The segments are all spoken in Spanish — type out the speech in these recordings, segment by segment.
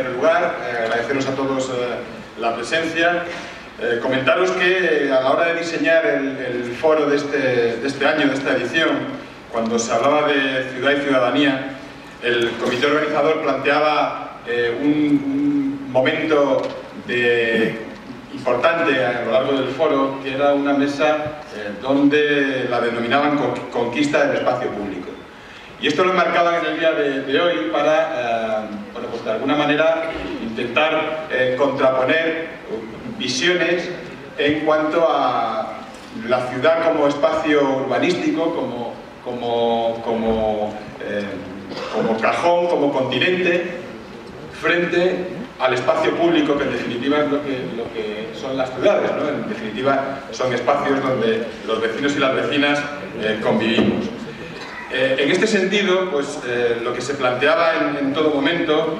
primer lugar, agradeceros a todos la presencia. Comentaros que a la hora de diseñar el foro de este año, de esta edición, cuando se hablaba de ciudad y ciudadanía, el comité organizador planteaba un momento importante a lo largo del foro, que era una mesa donde la denominaban conquista del espacio público. Y esto lo enmarcaban en el día de hoy para, bueno, pues de alguna manera intentar contraponer visiones en cuanto a la ciudad como espacio urbanístico, como cajón, como continente, frente al espacio público, que en definitiva es lo que son las ciudades, ¿no? En definitiva son espacios donde los vecinos y las vecinas convivimos. En este sentido, pues lo que se planteaba en todo momento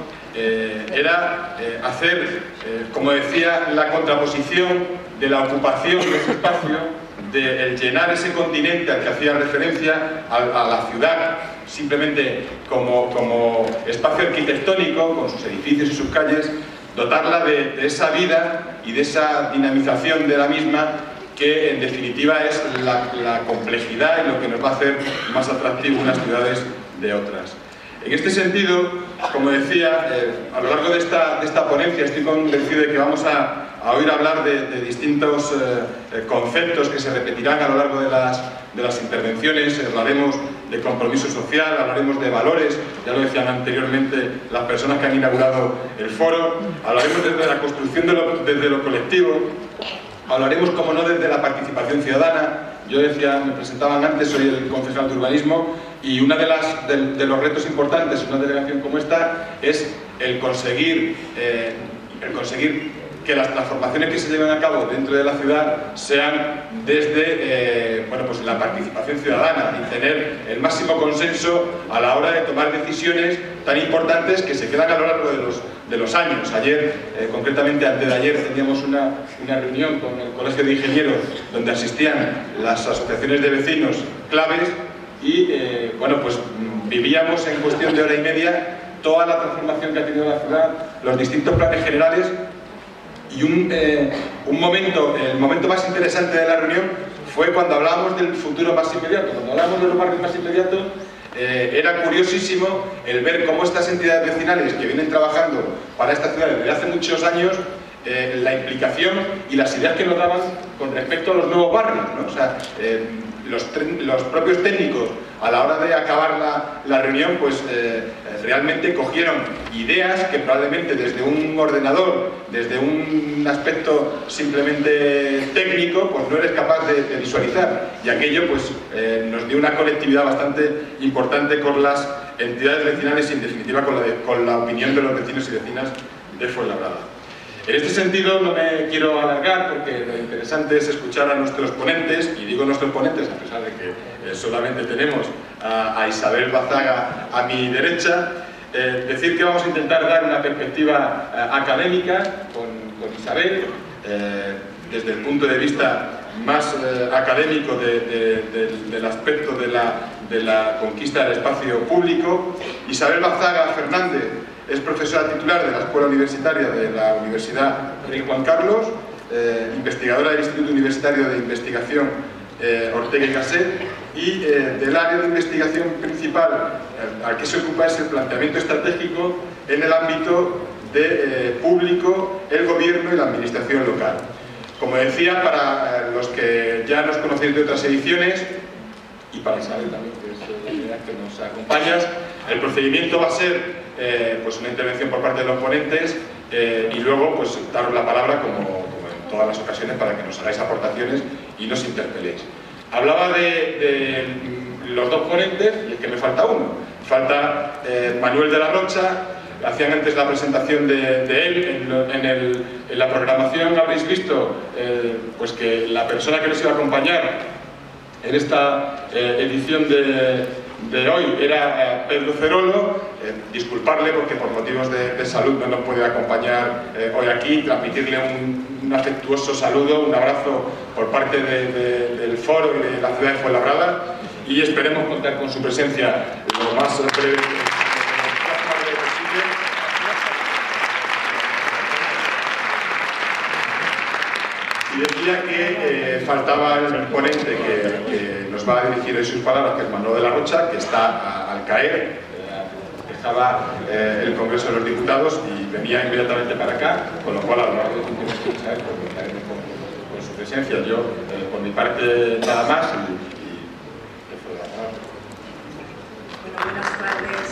era hacer, como decía, la contraposición de la ocupación de ese espacio, de el llenar ese continente al que hacía referencia, a la ciudad simplemente como espacio arquitectónico, con sus edificios y sus calles, dotarla de esa vida y de esa dinamización de la misma, que en definitiva es la complejidad y lo que nos va a hacer más atractivo unas ciudades de otras. En este sentido, como decía, a lo largo de esta ponencia estoy convencido de que vamos a oír hablar de distintos conceptos que se repetirán a lo largo de las intervenciones. Hablaremos de compromiso social, hablaremos de valores, ya lo decían anteriormente las personas que han inaugurado el foro, hablaremos desde la construcción desde lo colectivo, hablaremos, como no, desde la participación ciudadana. Yo decía, me presentaban antes, soy el concejal de urbanismo, y uno de los retos importantes en una delegación como esta es el conseguir que las transformaciones que se lleven a cabo dentro de la ciudad sean desde bueno, pues la participación ciudadana y tener el máximo consenso a la hora de tomar decisiones tan importantes que se quedan a lo largo de los años. Ayer, concretamente antes de ayer, teníamos una reunión con el Colegio de Ingenieros donde asistían las asociaciones de vecinos claves y bueno, pues vivíamos en cuestión de hora y media toda la transformación que ha tenido la ciudad, los distintos planes generales. Y el momento más interesante de la reunión fue cuando hablábamos del futuro más inmediato. Cuando hablábamos de los barrios más inmediatos, era curiosísimo el ver cómo estas entidades vecinales que vienen trabajando para esta ciudad desde hace muchos años, la implicación y las ideas que nos daban con respecto a los nuevos barrios, ¿no? O sea, los propios técnicos, a la hora de acabar la reunión, pues realmente cogieron ideas que probablemente desde un ordenador, desde un aspecto simplemente técnico, pues no eres capaz de visualizar. Y aquello pues nos dio una conectividad bastante importante con las entidades vecinales y en definitiva con la opinión de los vecinos y vecinas de Fuenlabrada. En este sentido no me quiero alargar porque lo interesante es escuchar a nuestros ponentes, y digo nuestros ponentes a pesar de que solamente tenemos a Isabel Bazaga a mi derecha. Decir que vamos a intentar dar una perspectiva académica con Isabel, desde el punto de vista más académico del aspecto de la conquista del espacio público. Isabel Bazaga Fernández es profesora titular de la Escuela Universitaria de la Universidad Rey Juan Carlos, investigadora del Instituto Universitario de Investigación Ortega y Gasset, y del área de investigación principal al que se ocupa es el planteamiento estratégico en el ámbito de público, el gobierno y la administración local. Como decía, para los que ya nos conocéis de otras ediciones, y para Isabel también, que nos acompañas, el procedimiento va a ser pues una intervención por parte de los ponentes y luego pues daros la palabra como en todas las ocasiones para que nos hagáis aportaciones y nos interpeléis. Hablaba de los dos ponentes y es que me falta uno. Falta Manuel de la Rocha. Hacían antes la presentación de él. En la programación habréis visto pues que la persona que nos iba a acompañar en esta edición de hoy era Pedro Cerolo. Disculparle porque por motivos de salud no nos puede acompañar hoy aquí, transmitirle un afectuoso saludo, un abrazo por parte del foro y de la ciudad de Fuenlabrada, y esperemos contar con su presencia lo más breve posible. Y decía que faltaba el ponente que nos va a dirigir hoy sus palabras, que es Manuel de la Rocha, que está al caer. Dejaba el Congreso de los Diputados y venía inmediatamente para acá, con lo cual a lo largo de los últimos años con su presencia. Yo, por mi parte, nada más. Bueno, buenas tardes.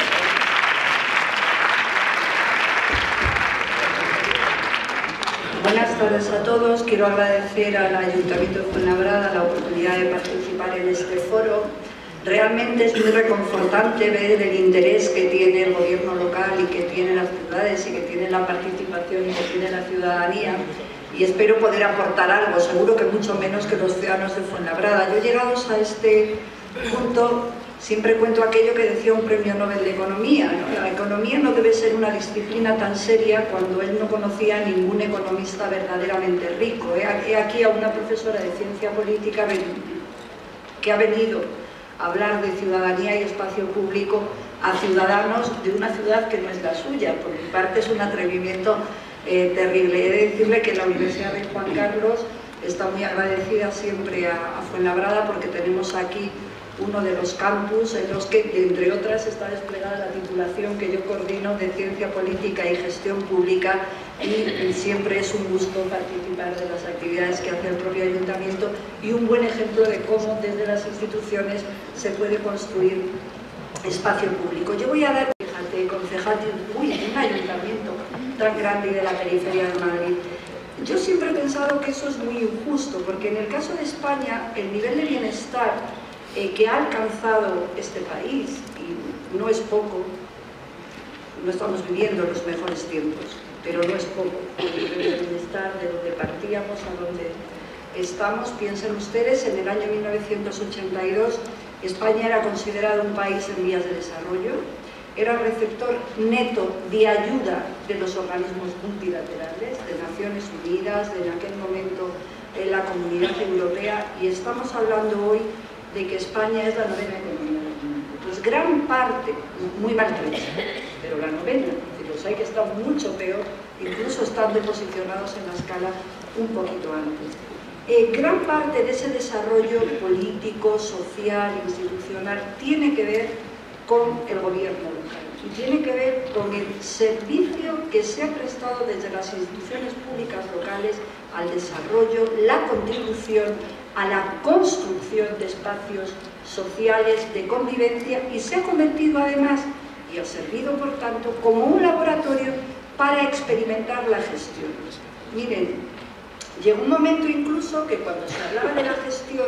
Buenas tardes a todos. Quiero agradecer al Ayuntamiento de Fuenlabrada la oportunidad de participar en este foro. Realmente es muy reconfortante ver el interés que tiene el gobierno local y que tienen las ciudades y que tiene la participación y que tiene la ciudadanía, y espero poder aportar algo, seguro que mucho menos que los ciudadanos de Fuenlabrada. Yo, llegados a este punto, siempre cuento aquello que decía un premio Nobel de Economía, ¿no? La economía no debe ser una disciplina tan seria cuando él no conocía a ningún economista verdaderamente rico. He aquí a una profesora de ciencia política que ha venido a hablar de ciudadanía y espacio público a ciudadanos de una ciudad que no es la suya. Por mi parte es un atrevimiento terrible. He de decirle que la Universidad de Juan Carlos está muy agradecida siempre a Fuenlabrada, porque tenemos aquí uno de los campus en los que, entre otras, está desplegada la titulación que yo coordino de Ciencia Política y Gestión Pública, y siempre es un gusto participar de las actividades que hace el propio Ayuntamiento, y un buen ejemplo de cómo desde las instituciones se puede construir espacio público. Yo voy a dar, fíjate, concejal de un ayuntamiento tan grande y de la periferia de Madrid. Yo siempre he pensado que eso es muy injusto, porque en el caso de España el nivel de bienestar que ha alcanzado este país, y no es poco, no estamos viviendo los mejores tiempos, pero no es poco, el nivel de bienestar de donde partíamos a donde estamos. Piensen ustedes, en el año 1982 España era considerado un país en vías de desarrollo, era receptor neto de ayuda de los organismos multilaterales, de Naciones Unidas, de en aquel momento la Comunidad Europea, y estamos hablando hoy de que España es la novena economía del mundo. Pues gran parte, muy maltrecha, pero la novena, y los hay que están mucho peor, incluso estando posicionados en la escala un poquito antes. Gran parte de ese desarrollo político, social, institucional, tiene que ver con el gobierno local, y tiene que ver con el servicio que se ha prestado desde las instituciones públicas locales al desarrollo, la contribución a la construcción de espacios sociales de convivencia, y se ha convertido además, y ha servido por tanto, como un laboratorio para experimentar la gestión. Miren, llegó un momento incluso que cuando se hablaba de la gestión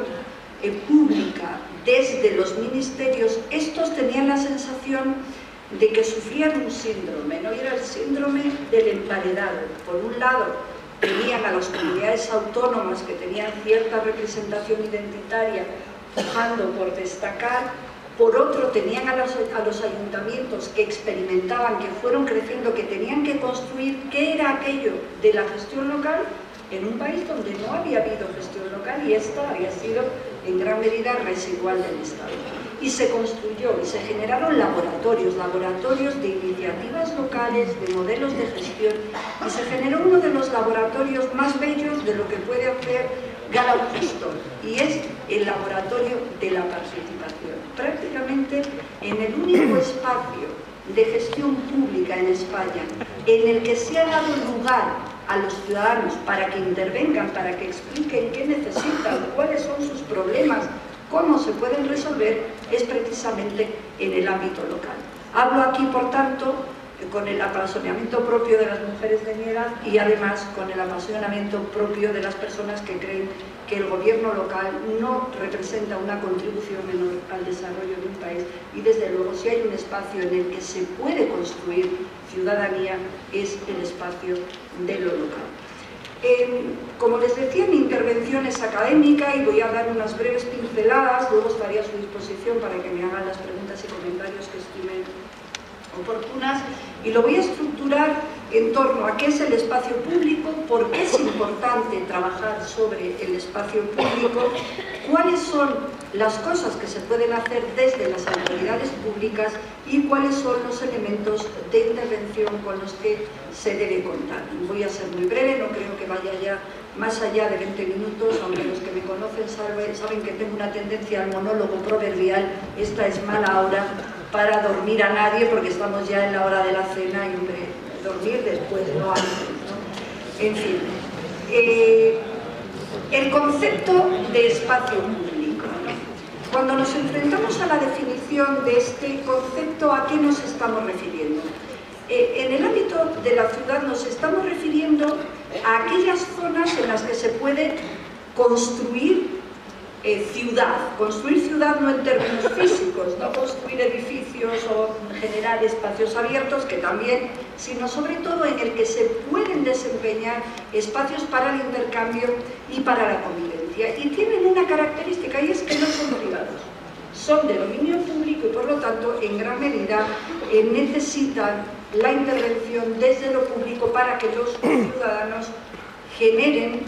pública desde los ministerios, estos tenían la sensación de que sufrían un síndrome, ¿no? Y era el síndrome del emparedado. Por un lado, tenían a las comunidades autónomas que tenían cierta representación identitaria pujando por destacar, por otro tenían a los ayuntamientos que experimentaban, que fueron creciendo, que tenían que construir qué era aquello de la gestión local en un país donde no había habido gestión local, y esta había sido en gran medida residual del Estado. Y se construyó y se generaron laboratorios de iniciativas locales, de modelos de gestión, y se generó uno de los laboratorios más bellos de lo que puede hacer Gallup-Houston, y es el laboratorio de la participación. Prácticamente en el único espacio de gestión pública en España en el que se ha dado lugar a los ciudadanos para que intervengan, para que expliquen qué necesitan, cuáles son sus problemas, cómo se pueden resolver, es precisamente en el ámbito local. Hablo aquí, por tanto, con el apasionamiento propio de las mujeres de mi edad, y además con el apasionamiento propio de las personas que creen que el gobierno local no representa una contribución menor al desarrollo de un país, y desde luego, si hay un espacio en el que se puede construir ciudadanía, es el espacio de lo local. Como les decía, mi intervención es académica y voy a dar unas breves pinceladas, luego estaré a su disposición para que me hagan las preguntas y comentarios que estimen oportunas, y lo voy a estructurar en torno a qué es el espacio público, por qué es importante trabajar sobre el espacio público, cuáles son las cosas que se pueden hacer desde las autoridades públicas y cuáles son los elementos de intervención con los que se debe contar. Voy a ser muy breve, no creo que vaya ya más allá de 20 minutos, aunque los que me conocen saben que tengo una tendencia al monólogo proverbial. Esta es mala hora para dormir a nadie, porque estamos ya en la hora de la cena y, hombre, dormir después, no antes, ¿no? En fin, el concepto de espacio público, ¿no? Cuando nos enfrentamos a la definición de este concepto, ¿a qué nos estamos refiriendo? En el ámbito de la ciudad nos estamos refiriendo a aquellas zonas en las que se puede construir construir ciudad no en términos físicos, no construir edificios o generar espacios abiertos, que también, sino sobre todo en el que se pueden desempeñar espacios para el intercambio y para la convivencia. Y tienen una característica, y es que no son privados, son de dominio público y por lo tanto en gran medida necesitan la intervención desde lo público para que los ciudadanos generen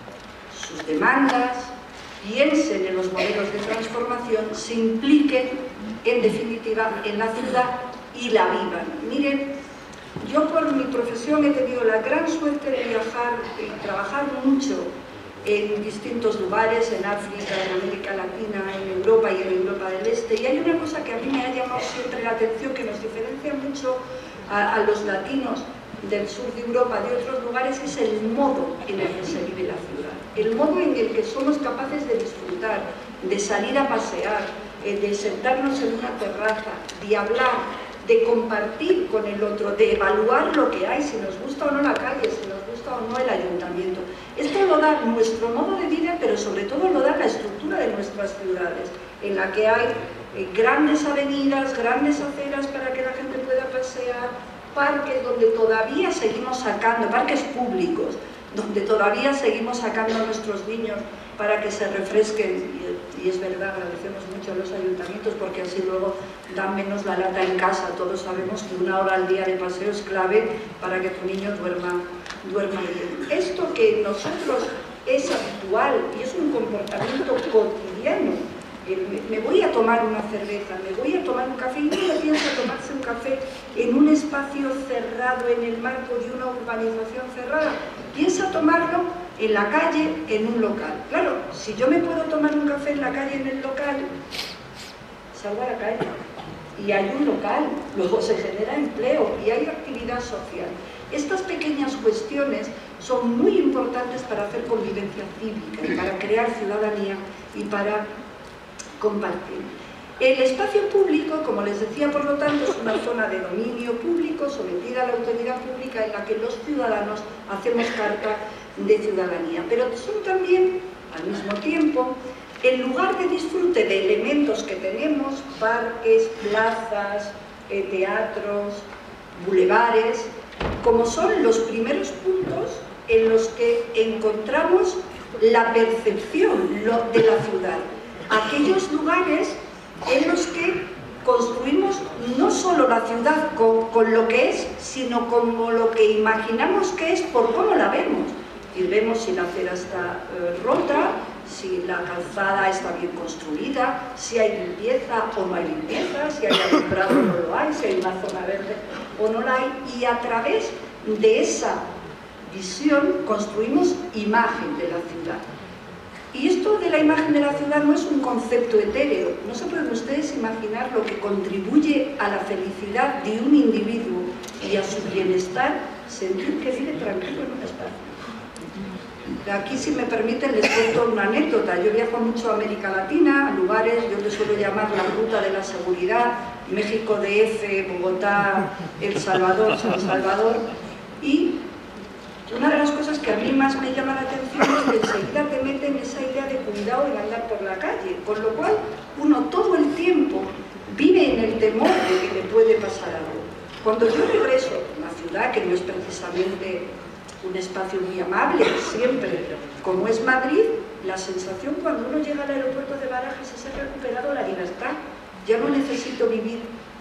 sus demandas, piensen en los modelos de transformación, se impliquen en definitiva en la ciudad y la vivan. Miren, yo por mi profesión he tenido la gran suerte de viajar y trabajar mucho en distintos lugares, en África, en América Latina, en Europa y en Europa del Este, y hay una cosa que a mí me ha llamado siempre la atención, que nos diferencia mucho a los latinos del sur de Europa, de otros lugares, es el modo en el que se vive la ciudad, el modo en el que somos capaces de disfrutar, de salir a pasear, de sentarnos en una terraza, de hablar, de compartir con el otro, de evaluar lo que hay, si nos gusta o no la calle, si nos gusta o no el ayuntamiento. Esto lo da nuestro modo de vida, pero sobre todo lo da la estructura de nuestras ciudades, en la que hay grandes avenidas, grandes aceras para que la gente pueda pasear, parques donde todavía seguimos sacando, parques públicos, donde todavía seguimos sacando a nuestros niños para que se refresquen, y es verdad, agradecemos mucho a los ayuntamientos porque así luego dan menos la lata en casa. Todos sabemos que 1 hora al día de paseo es clave para que tu niño duerma bien. Esto que en nosotros es habitual y es un comportamiento cotidiano. Me voy a tomar una cerveza, me voy a tomar un café, y uno piensa tomarse un café en un espacio cerrado, en el marco de una urbanización cerrada, piensa tomarlo en la calle, en un local. Claro, si yo me puedo tomar un café en la calle, en el local, salgo a la calle y hay un local, luego se genera empleo y hay actividad social. Estas pequeñas cuestiones son muy importantes para hacer convivencia cívica y para crear ciudadanía y para compartir. El espacio público, como les decía, por lo tanto, es una zona de dominio público sometida a la autoridad pública en la que los ciudadanos hacemos carta de ciudadanía, pero son también, al mismo tiempo, el lugar de disfrute de elementos que tenemos, parques, plazas, teatros, bulevares, como son los primeros puntos en los que encontramos la percepción de la ciudad. Aquellos lugares en los que construimos no solo la ciudad con lo que es, sino como lo que imaginamos que es por cómo la vemos. Y vemos si la acera está rota, si la calzada está bien construida, si hay limpieza o no hay limpieza, si hay alumbrado o no lo hay, si hay una zona verde o no la hay. Y a través de esa visión construimos imagen de la ciudad. Y esto de la imagen de la ciudad no es un concepto etéreo. No se pueden ustedes imaginar lo que contribuye a la felicidad de un individuo y a su bienestar sentir que vive tranquilo en un espacio. Aquí, si me permiten, les cuento una anécdota. Yo viajo mucho a América Latina, a lugares, yo les suelo llamar la ruta de la seguridad, México DF, Bogotá, El Salvador, San Salvador, y una de las cosas que a mí más me llama la atención es que enseguida te meten esa idea de cuidado en andar por la calle, con lo cual uno todo el tiempo vive en el temor de que le puede pasar algo. Cuando yo regreso a una ciudad que no es precisamente un espacio muy amable, siempre, como es Madrid, la sensación cuando uno llega al aeropuerto de Barajas es haber recuperado la libertad. Ya no necesito vivir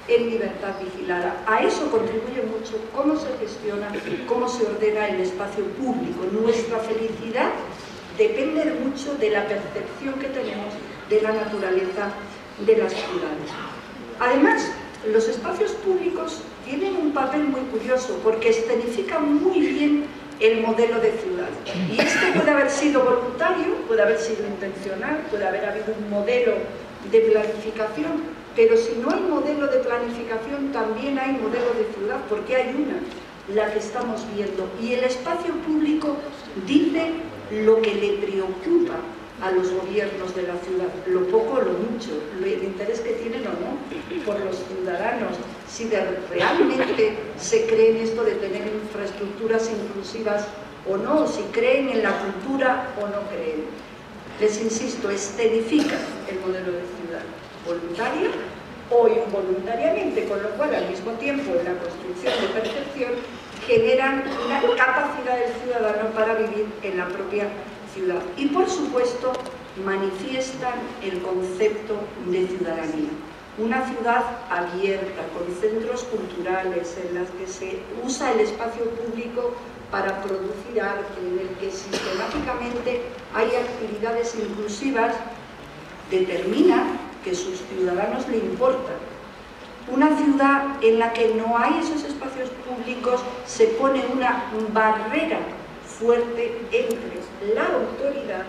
en libertad vigilada. A eso contribuye mucho cómo se gestiona, cómo se ordena el espacio público. Nuestra felicidad depende mucho de la percepción que tenemos de la naturaleza de las ciudades. Además, los espacios públicos tienen un papel muy curioso porque escenifican muy bien el modelo de ciudad. Y esto puede haber sido voluntario, puede haber sido intencional, puede haber habido un modelo de planificación, pero si no hay modelo de planificación también hay modelo de ciudad, porque hay una, la que estamos viendo. Y el espacio público dice lo que le preocupa a los gobiernos de la ciudad, lo poco o lo mucho, el interés que tienen o no por los ciudadanos, si realmente se cree en esto de tener infraestructuras inclusivas o no, si creen en la cultura o no creen. Les insisto, escenifican el modelo de ciudad, voluntaria o involuntariamente, con lo cual al mismo tiempo en la construcción de percepción generan una capacidad del ciudadano para vivir en la propia ciudad. Y por supuesto manifiestan el concepto de ciudadanía. Una ciudad abierta, con centros culturales en las que se usa el espacio público para producir arte, en el que sistemáticamente hay actividades inclusivas, determina que sus ciudadanos le importan. Una ciudad en la que no hay esos espacios públicos se pone una barrera fuerte entre la autoridad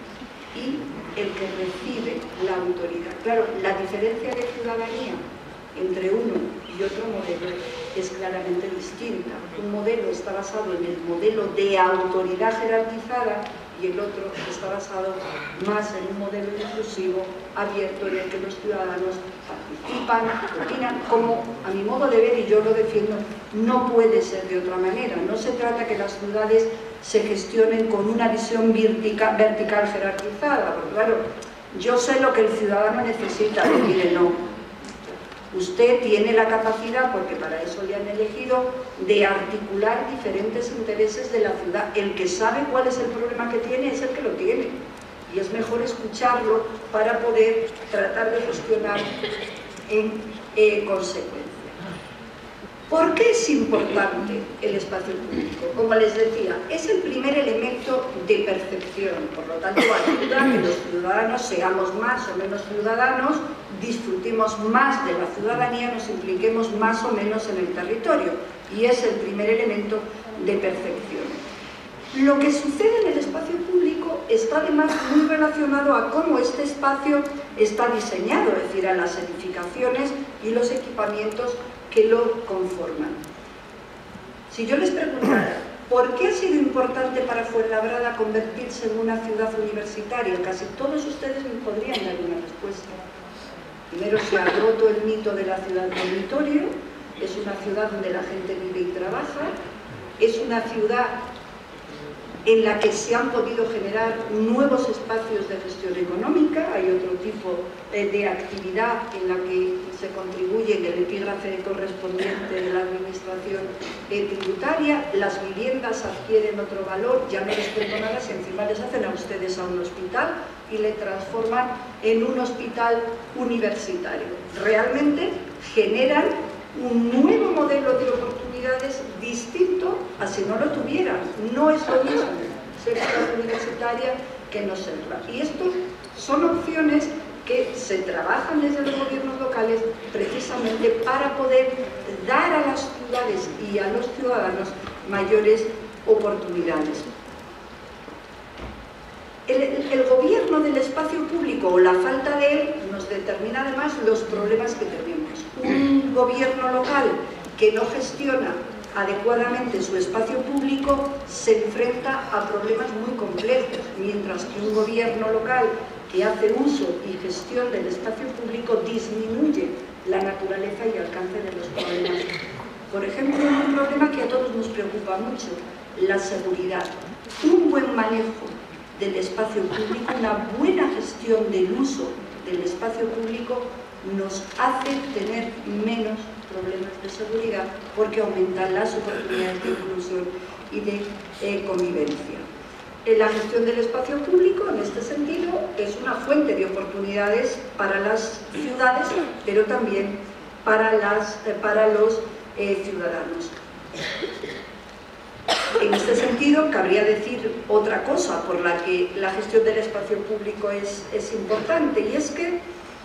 y el que recibe la autoridad. Claro, la diferencia de ciudadanía entre uno y otro modelo es claramente distinta. Un modelo está basado en el modelo de autoridad jerarquizada y el otro está basado más en un modelo inclusivo, abierto, en el que los ciudadanos participan, opinan, como a mi modo de ver, y yo lo defiendo, no puede ser de otra manera. No se trata que las ciudades se gestionen con una visión vertical jerarquizada, porque claro, yo sé lo que el ciudadano necesita, y mire, no. Usted tiene la capacidad, porque para eso le han elegido, de articular diferentes intereses de la ciudad. El que sabe cuál es el problema que tiene es el que lo tiene. Y es mejor escucharlo para poder tratar de gestionar en consecuencia. ¿Por qué es importante el espacio público? Como les decía, es el primer elemento de percepción, por lo tanto ayuda a que los ciudadanos seamos más o menos ciudadanos, disfrutemos más de la ciudadanía, nos impliquemos más o menos en el territorio, y es el primer elemento de percepción. Lo que sucede en el espacio público está además muy relacionado a cómo este espacio está diseñado, es decir, a las edificaciones y los equipamientos que lo conforman. Si yo les preguntara, ¿por qué ha sido importante para Fuenlabrada convertirse en una ciudad universitaria? Casi todos ustedes me podrían dar una respuesta. Primero, se ha roto el mito de la ciudad dormitorio, es una ciudad donde la gente vive y trabaja, es una ciudad en la que se han podido generar nuevos espacios de gestión económica, hay otro tipo de actividad en la que se contribuye en el epígrafe correspondiente de la administración tributaria, las viviendas adquieren otro valor, ya no les cuento nada si encima les hacen a ustedes a un hospital y le transforman en un hospital universitario. Realmente generan un nuevo modelo de oportunidades distinto a si no lo tuvieran. No es lo mismo ser ciudad universitaria que no serla. Y esto son opciones que se trabajan desde los gobiernos locales precisamente para poder dar a las ciudades y a los ciudadanos mayores oportunidades. El gobierno del espacio público o la falta de él nos determina además los problemas que tenemos. Un gobierno local que no gestiona adecuadamente su espacio público se enfrenta a problemas muy complejos, mientras que un gobierno local que hace uso y gestión del espacio público disminuye la naturaleza y alcance de los problemas. Por ejemplo, un problema que a todos nos preocupa mucho, la seguridad. Un buen manejo del espacio público, una buena gestión del uso del espacio público nos hace tener menos problemas de seguridad porque aumentan las oportunidades de inclusión y de convivencia. La gestión del espacio público, en este sentido, es una fuente de oportunidades para las ciudades, pero también para los ciudadanos. En este sentido, cabría decir otra cosa por la que la gestión del espacio público es importante, y es que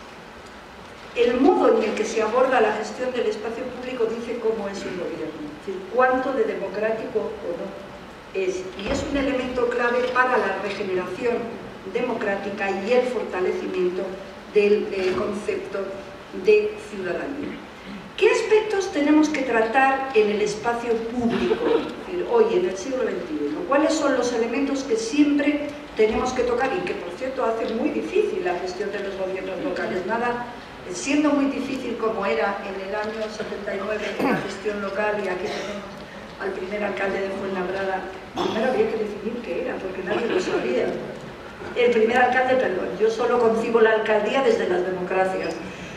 el modo en el que se aborda la gestión del espacio público dice cómo es un gobierno, es decir, cuánto de democrático o no es, y es un elemento clave para la regeneración democrática y el fortalecimiento del concepto de ciudadanía. ¿Qué aspectos tenemos que tratar en el espacio público hoy, en el siglo XXI? ¿Cuáles son los elementos que siempre tenemos que tocar y que, por cierto, hacen muy difícil la gestión de los gobiernos locales? Nada, siendo muy difícil como era en el año 79 la gestión local, y aquí tenemos al primer alcalde de Fuenlabrada. Primero había que definir qué era, porque nadie lo sabía. El primer alcalde, perdón, yo solo concibo la alcaldía desde las democracias.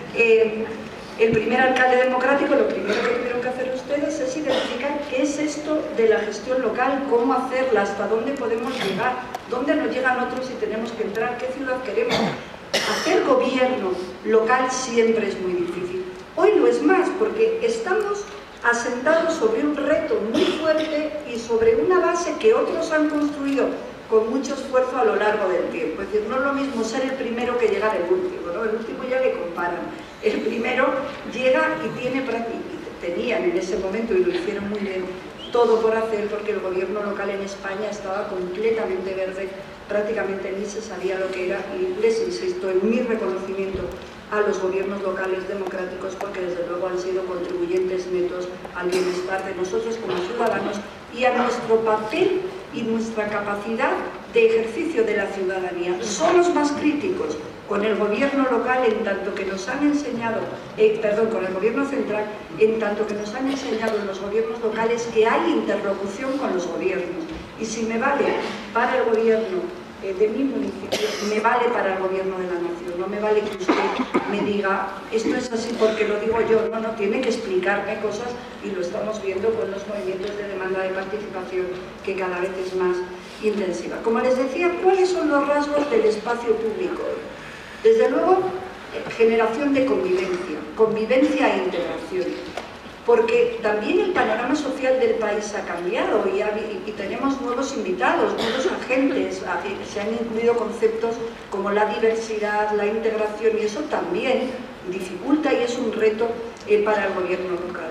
El primer alcalde democrático, lo primero que tuvieron que hacer ustedes es identificar qué es esto de la gestión local, cómo hacerla, hasta dónde podemos llegar, dónde nos llegan otros y tenemos que entrar, qué ciudad queremos. Hacer gobierno local siempre es muy difícil. Hoy lo es más, porque estamos asentados sobre un reto muy fuerte y sobre una base que otros han construido con mucho esfuerzo a lo largo del tiempo. Es decir, no es lo mismo ser el primero que llegar el último, ¿no? El último ya le comparan. El primero llega y tenían en ese momento, y lo hicieron muy bien, todo por hacer, porque el gobierno local en España estaba completamente verde, prácticamente ni se sabía lo que era, y les insisto en mi reconocimiento a los gobiernos locales democráticos, porque desde luego han sido contribuyentes netos al bienestar de nosotros como ciudadanos y a nuestro papel y nuestra capacidad de ejercicio de la ciudadanía. Somos más críticos con el gobierno local en tanto que nos han enseñado, con el gobierno central, en tanto que nos han enseñado en los gobiernos locales que hay interlocución con los gobiernos. Y si me vale para el gobierno de mi municipio, me vale para el gobierno de la nación. No me vale que usted me diga, esto es así porque lo digo yo. No, tiene que explicarme cosas, y lo estamos viendo con los movimientos de demanda de participación, que cada vez es más intensiva. Como les decía, ¿cuáles son los rasgos del espacio público? Desde luego, generación de convivencia e integración. Porque también el panorama social del país ha cambiado y tenemos nuevos invitados, nuevos agentes, se han incluido conceptos como la diversidad, la integración, y eso también dificulta y es un reto para el gobierno local.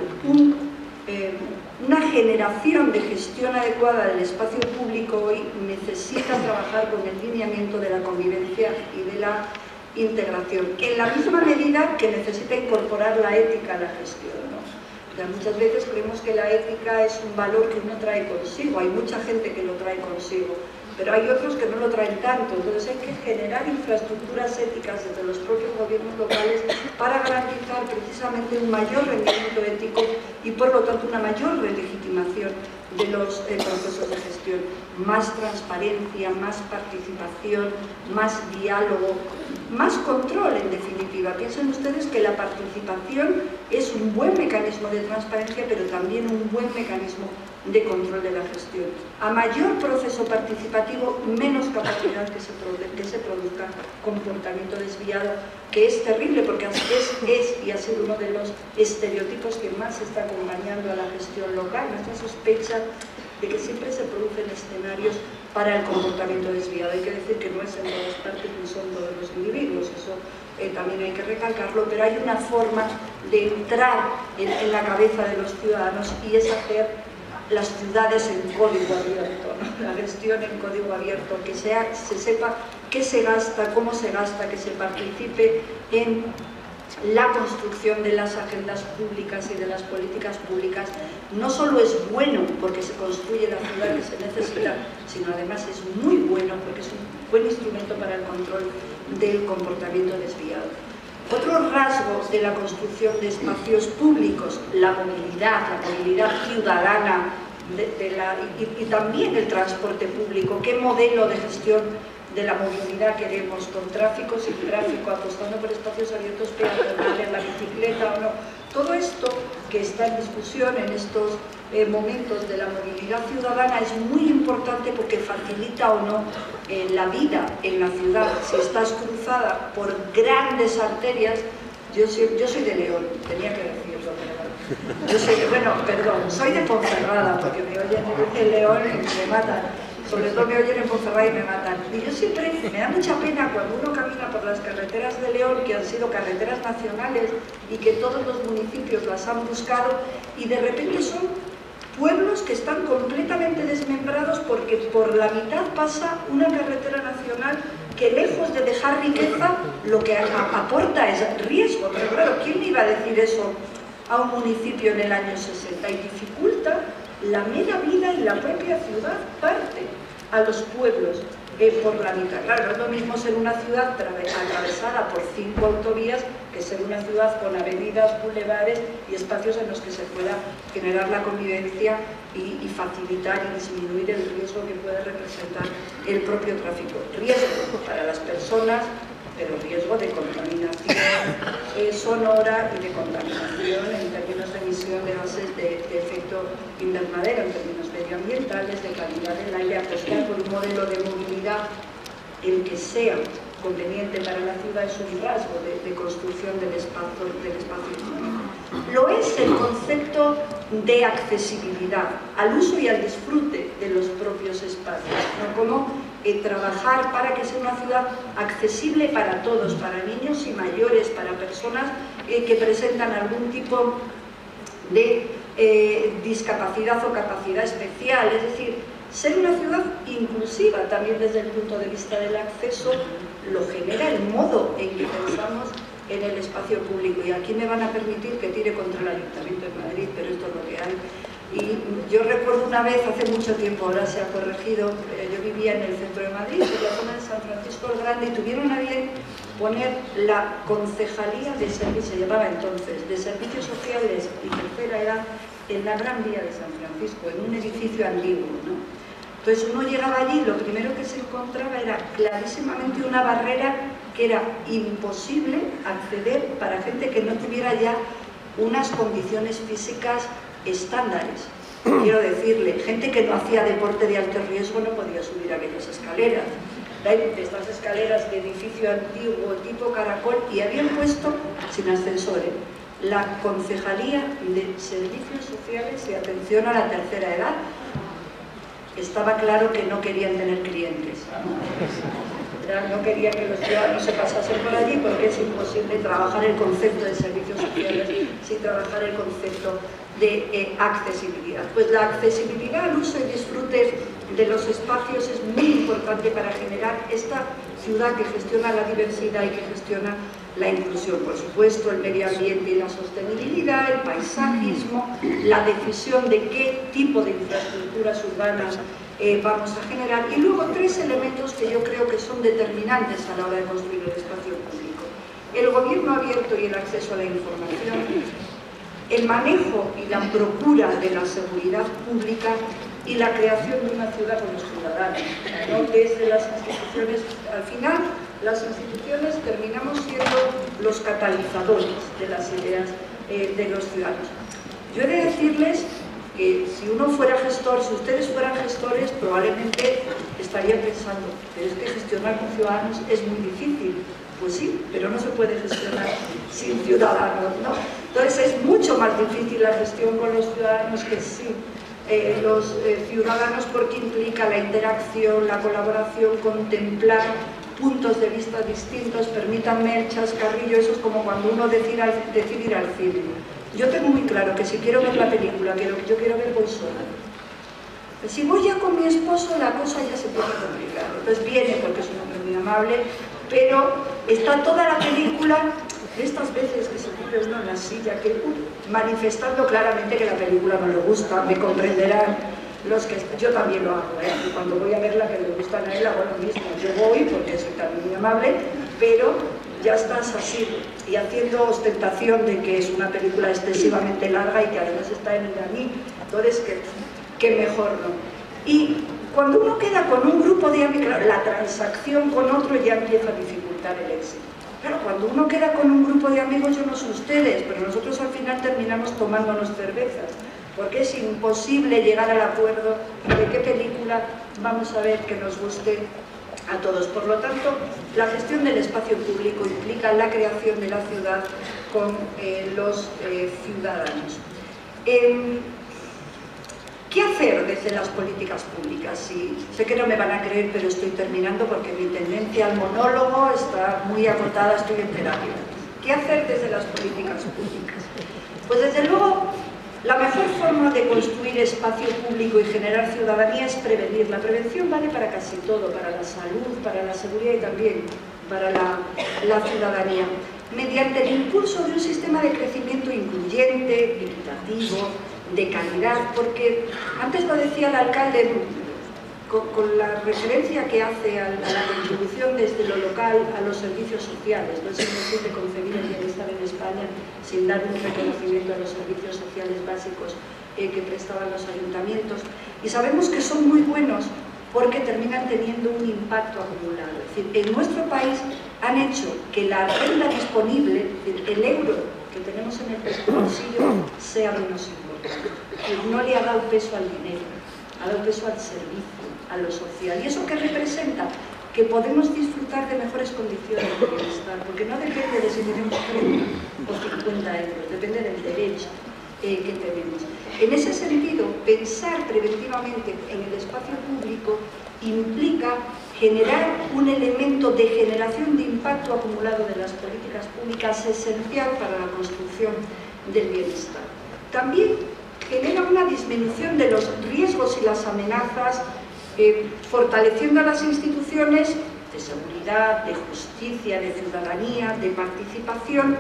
Una generación de gestión adecuada del espacio público hoy necesita trabajar con el lineamiento de la convivencia y de la integración, en la misma medida que necesita incorporar la ética a la gestión, ¿no? Muchas veces creemos que la ética es un valor que uno trae consigo, hay mucha gente que lo trae consigo, pero hay otros que no lo traen tanto. Entonces hay que generar infraestructuras éticas desde los propios gobiernos locales para garantizar precisamente un mayor rendimiento ético y por lo tanto una mayor legitimación de los procesos de gestión, más transparencia, más participación, más diálogo, más control en definitiva. Piensen ustedes que la participación es un buen mecanismo de transparencia, pero también un buen mecanismo de control de la gestión. A mayor proceso participativo, menos capacidad que se produzca comportamiento desviado, que es terrible porque es y ha sido uno de los estereotipos que más está acompañando a la gestión local, nuestra sospecha de que siempre se producen escenarios para el comportamiento desviado. Hay que decir que no es en todas partes ni son todos los individuos, eso también hay que recalcarlo, pero hay una forma de entrar en la cabeza de los ciudadanos y es hacer las ciudades en código abierto, ¿no? La gestión en código abierto, que se sepa qué se gasta, cómo se gasta, que se participe en la construcción de las agendas públicas y de las políticas públicas. No solo es bueno porque se construye la ciudad que se necesita, sino además es muy bueno porque es un buen instrumento para el control del comportamiento desviado. Otros rasgos de la construcción de espacios públicos, la movilidad ciudadana y también el transporte público. ¿Qué modelo de gestión de la movilidad queremos? ¿Con tráfico, sin tráfico, apostando por espacios abiertos peatonales, la bicicleta o no? Todo esto que está en discusión en estos momentos de la movilidad ciudadana es muy importante porque facilita o no la vida en la ciudad. Si estás cruzada por grandes arterias, Yo soy de León, tenía que decirlo, pero soy de Ponferrada, porque me oyen en León y me matan. Sobre todo me oyen en Ponferrada y me matan. Y yo siempre, me da mucha pena cuando uno camina por las carreteras de León, que han sido carreteras nacionales y que todos los municipios las han buscado, y de repente son pueblos que están completamente desmembrados porque por la mitad pasa una carretera nacional que, lejos de dejar riqueza, lo que aporta es riesgo. Pero claro, ¿quién iba a decir eso a un municipio en el año 60? Y dificulta la mera vida y la propia ciudad, parte a los pueblos por la mitad. Claro, no es lo mismo ser una ciudad atravesada por 5 autovías que ser una ciudad con avenidas, bulevares y espacios en los que se pueda generar la convivencia y facilitar y disminuir el riesgo que puede representar el propio tráfico. Riesgo para las personas, pero riesgo de contaminación sonora y de contaminación en términos de emisión de gases de efecto invernadero, en términos medioambientales, de calidad del aire. Apostar por un modelo de movilidad el que sea conveniente para la ciudad es un rasgo de construcción del espacio urbano. Lo es el concepto de accesibilidad al uso y al disfrute de los propios espacios, ¿no? Como trabajar para que sea una ciudad accesible para todos, para niños y mayores, para personas que presentan algún tipo de discapacidad o capacidad especial, es decir, ser una ciudad inclusiva también desde el punto de vista del acceso lo genera el modo en que pensamos en el espacio público. Y aquí me van a permitir que tire contra el Ayuntamiento de Madrid, pero esto es lo que hay. Y yo recuerdo una vez, hace mucho tiempo, ahora se ha corregido, yo vivía en el centro de Madrid, en la zona de San Francisco el Grande, y tuvieron a bien poner la Concejalía de Servicios, se llamaba entonces, de Servicios Sociales y Tercera Edad, en la Gran Vía de San Francisco, en un edificio antiguo, ¿no? Entonces uno llegaba allí y lo primero que se encontraba era clarísimamente una barrera que era imposible acceder para gente que no tuviera ya unas condiciones físicas estándares. Quiero decirle, gente que no hacía deporte de alto riesgo no podía subir aquellas escaleras. Estas escaleras de edificio antiguo tipo caracol, y habían puesto sin ascensores la Concejalía de Servicios Sociales y Atención a la Tercera Edad. Estaba claro que no querían tener clientes, no querían que los ciudadanos se pasasen por allí, porque es imposible trabajar el concepto de servicios sociales sin trabajar el concepto de accesibilidad. Pues la accesibilidad al uso y disfrute de los espacios es muy importante para generar esta ciudad que gestiona la diversidad y que gestiona la inclusión. Por supuesto, el medio ambiente y la sostenibilidad, el paisajismo, la decisión de qué tipo de infraestructuras urbanas vamos a generar, y luego 3 elementos que yo creo que son determinantes a la hora de construir el espacio público: el gobierno abierto y el acceso a la información, el manejo y la procura de la seguridad pública y la creación de una ciudad con los ciudadanos, ¿no? Desde las instituciones. Al final, las instituciones terminamos siendo los catalizadores de las ideas de los ciudadanos. Yo he de decirles que si uno fuera gestor, si ustedes fueran gestores, probablemente estarían pensando, pero es que gestionar con ciudadanos es muy difícil. Pues sí, pero no se puede gestionar sin ciudadanos, ¿no? Entonces es mucho más difícil la gestión con los ciudadanos que sin los ciudadanos, porque implica la interacción, la colaboración, contemplar puntos de vista distintos. Permítanme el chascarrillo, eso es como cuando uno decide ir al cine. Yo tengo muy claro que si quiero ver la película, yo quiero ver voy sola. Si voy ya con mi esposo, la cosa ya se puede complicar. Entonces viene porque es un hombre muy amable, pero está toda la película, de estas veces que se pone uno en la silla, que manifestando claramente que la película no le gusta. Me comprenderán los que... Yo también lo hago, y cuando voy a ver la que le gustan a él, hago lo mismo. Yo voy porque soy también muy amable, pero ya estás así, y haciendo ostentación de que es una película excesivamente larga y que además está en iraní. Entonces, que mejor no. Y cuando uno queda con un grupo de amigos, la transacción con otro ya empieza a dificultar el éxito. Claro, cuando uno queda con un grupo de amigos, yo no sé ustedes, pero nosotros al final terminamos tomándonos cervezas, porque es imposible llegar al acuerdo de qué película vamos a ver que nos guste a todos. Por lo tanto, la gestión del espacio público implica la creación de la ciudad con los ciudadanos. ¿Qué hacer desde las políticas públicas? Sí, sé que no me van a creer, pero estoy terminando porque mi tendencia al monólogo está muy acotada, estoy en terapia. ¿Qué hacer desde las políticas públicas? Pues desde luego, la mejor forma de construir espacio público y generar ciudadanía es prevenir. La prevención vale para casi todo, para la salud, para la seguridad y también para la ciudadanía. Mediante el impulso de un sistema de crecimiento incluyente, equitativo, de calidad, porque antes lo decía el alcalde con la referencia que hace a la contribución desde lo local a los servicios sociales. No es imposible concebir el bienestar en España sin dar un reconocimiento a los servicios sociales básicos que prestaban los ayuntamientos, y sabemos que son muy buenos porque terminan teniendo un impacto acumulado. Es decir, en nuestro país han hecho que la renta disponible, el euro que tenemos en el bolsillo, sea menos importante. No le ha dado peso al dinero, ha dado peso al servicio, a lo social. ¿Y eso qué representa? Que podemos disfrutar de mejores condiciones de bienestar, porque no depende de si tenemos 30 o 50 euros, depende del derecho que tenemos. En ese sentido, pensar preventivamente en el espacio público implica generar un elemento de generación de impacto acumulado de las políticas públicas esencial para la construcción del bienestar. También genera una disminución de los riesgos y las amenazas, fortaleciendo a las instituciones de seguridad, de justicia, de ciudadanía, de participación,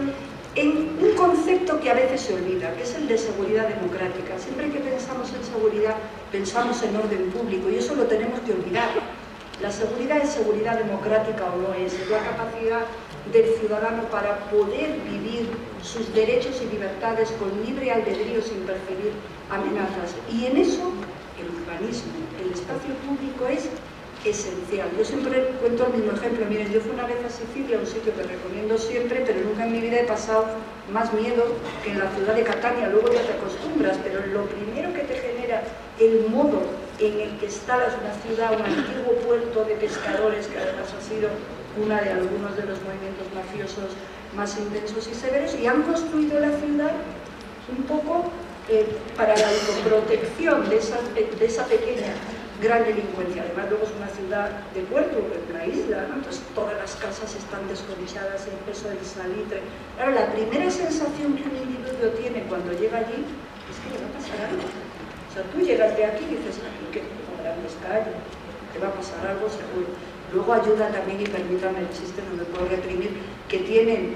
en un concepto que a veces se olvida, que es el de seguridad democrática. Siempre que pensamos en seguridad, pensamos en orden público, y eso lo tenemos que olvidar. La seguridad es seguridad democrática o no es la capacidad del ciudadano para poder vivir sus derechos y libertades con libre albedrío sin percibir amenazas. Y en eso el urbanismo, el espacio público es esencial. Yo siempre cuento el mismo ejemplo. Miren, yo fui una vez a Sicilia, un sitio que recomiendo siempre, pero nunca en mi vida he pasado más miedo que en la ciudad de Catania. Luego ya te acostumbras, pero lo primero que te genera el modo en el que está una ciudad, un antiguo puerto de pescadores, que además ha sido una de algunos de los movimientos mafiosos más intensos y severos, y han construido la ciudad un poco para la autoprotección de esa pequeña gran delincuencia. Además, luego es una ciudad de puerto, una isla, ¿no? Entonces todas las casas están desconexadas, el peso del salitre. Claro, la primera sensación que un individuo tiene cuando llega allí es que le va a pasar algo. O sea, tú llegas de aquí y dices, aquí que con grandes calles, te va a pasar algo seguro. Luego ayuda también, y permítanme el chiste, no me puedo reprimir, que tienen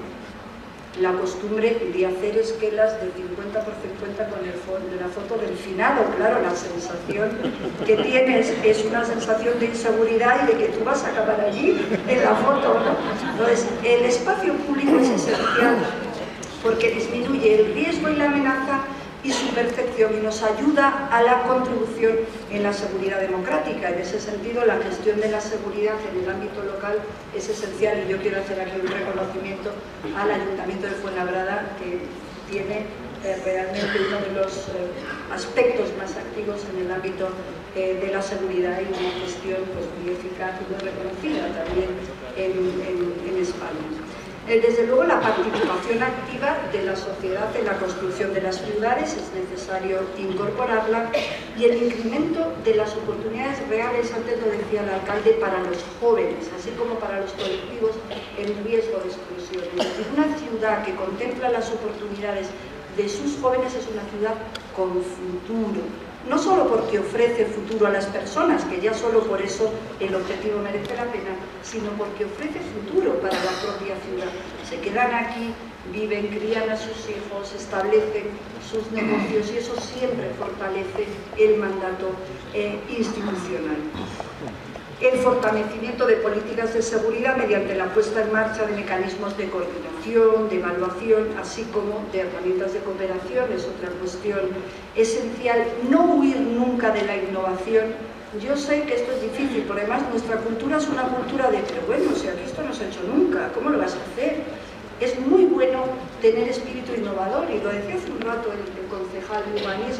la costumbre de hacer esquelas de 50 por 50 con la foto del finado. Claro, la sensación que tienes es una sensación de inseguridad y de que tú vas a acabar allí en la foto, ¿no? Entonces, el espacio público es esencial porque disminuye el riesgo y la amenaza y su percepción, y nos ayuda a la contribución en la seguridad democrática. En ese sentido, la gestión de la seguridad en el ámbito local es esencial, y yo quiero hacer aquí un reconocimiento al Ayuntamiento de Fuenlabrada, que tiene realmente uno de los aspectos más activos en el ámbito de la seguridad, y una gestión pues, muy eficaz y muy reconocida también en España. Desde luego, la participación activa de la sociedad en la construcción de las ciudades es necesario incorporarla, y el incremento de las oportunidades reales, antes lo decía el alcalde, para los jóvenes, así como para los colectivos en riesgo de exclusión. Es decir, una ciudad que contempla las oportunidades de sus jóvenes es una ciudad con futuro. No solo porque ofrece futuro a las personas, que ya solo por eso el objetivo merece la pena, sino porque ofrece futuro para la propia ciudad. Se quedan aquí, viven, crían a sus hijos, establecen sus negocios, y eso siempre fortalece el mandato institucional. El fortalecimiento de políticas de seguridad mediante la puesta en marcha de mecanismos de coordinación, de evaluación, así como de herramientas de cooperación, es otra cuestión esencial. No huir nunca de la innovación. Yo sé que esto es difícil, porque además nuestra cultura es una cultura de, pero bueno, si aquí esto no se ha hecho nunca, ¿cómo lo vas a hacer? Es muy bueno tener espíritu innovador, y lo decía hace un rato el concejal de urbanismo.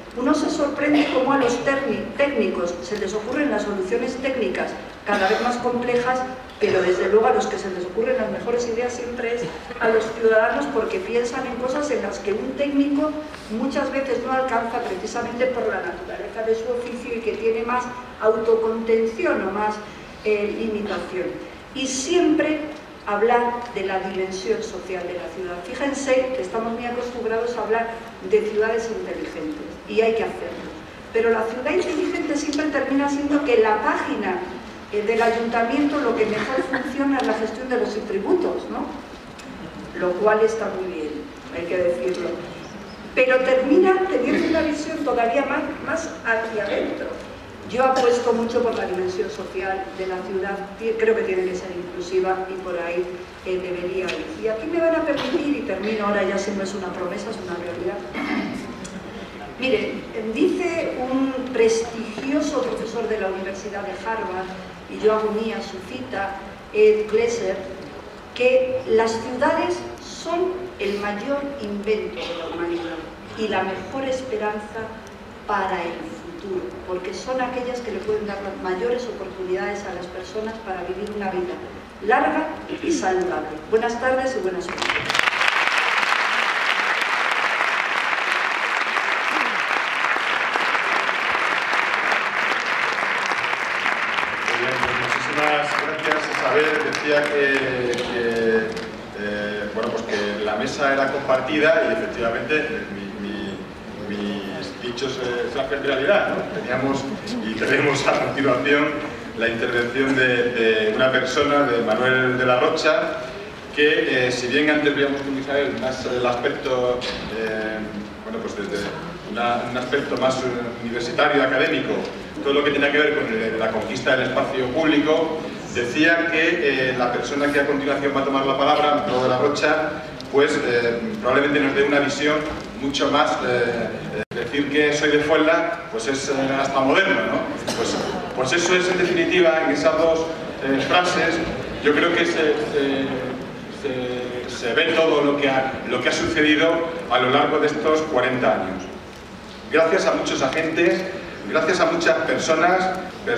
Uno se sorprende cómo a los técnicos se les ocurren las soluciones técnicas cada vez más complejas, pero desde luego a los que se les ocurren las mejores ideas siempre es a los ciudadanos, porque piensan en cosas en las que un técnico muchas veces no alcanza precisamente por la naturaleza de su oficio y que tiene más autocontención o más limitación. Y siempre hablar de la dimensión social de la ciudad. Fíjense que estamos muy acostumbrados a hablar de ciudades inteligentes y hay que hacerlo. Pero la ciudad inteligente siempre termina siendo que la página del ayuntamiento lo que mejor funciona es la gestión de los tributos, ¿no? Lo cual está muy bien, hay que decirlo. Pero termina teniendo una visión todavía más hacia adentro. Yo apuesto mucho por la dimensión social de la ciudad, creo que tiene que ser inclusiva y por ahí debería ir. Y aquí me van a permitir, y termino ahora, ya si no es una promesa, es una realidad. Miren, dice un prestigioso profesor de la Universidad de Harvard, y yo hago mía su cita, Ed Glaeser, que las ciudades son el mayor invento de la humanidad y la mejor esperanza para el futuro, porque son aquellas que le pueden dar las mayores oportunidades a las personas para vivir una vida larga y saludable. Buenas tardes y buenas noches. Gracias, Isabel. Decía bueno, pues que la mesa era compartida y efectivamente mis dichos se hacen realidad, ¿no? Teníamos y tenemos a continuación la intervención de una persona, de Manuel de la Rocha, que si bien antes veíamos con Isabel más el aspecto, bueno, pues desde un aspecto más universitario, académico, todo lo que tenía que ver con la conquista del espacio público, decía que la persona que a continuación va a tomar la palabra, Manuel de la Rocha, pues probablemente nos dé una visión mucho más, decir que soy de Fuenla, pues es hasta moderno, ¿no? Pues eso es en definitiva, en esas dos frases, yo creo que se ve todo lo que ha sucedido a lo largo de estos 40 años. Gracias a muchos agentes, gracias a muchas personas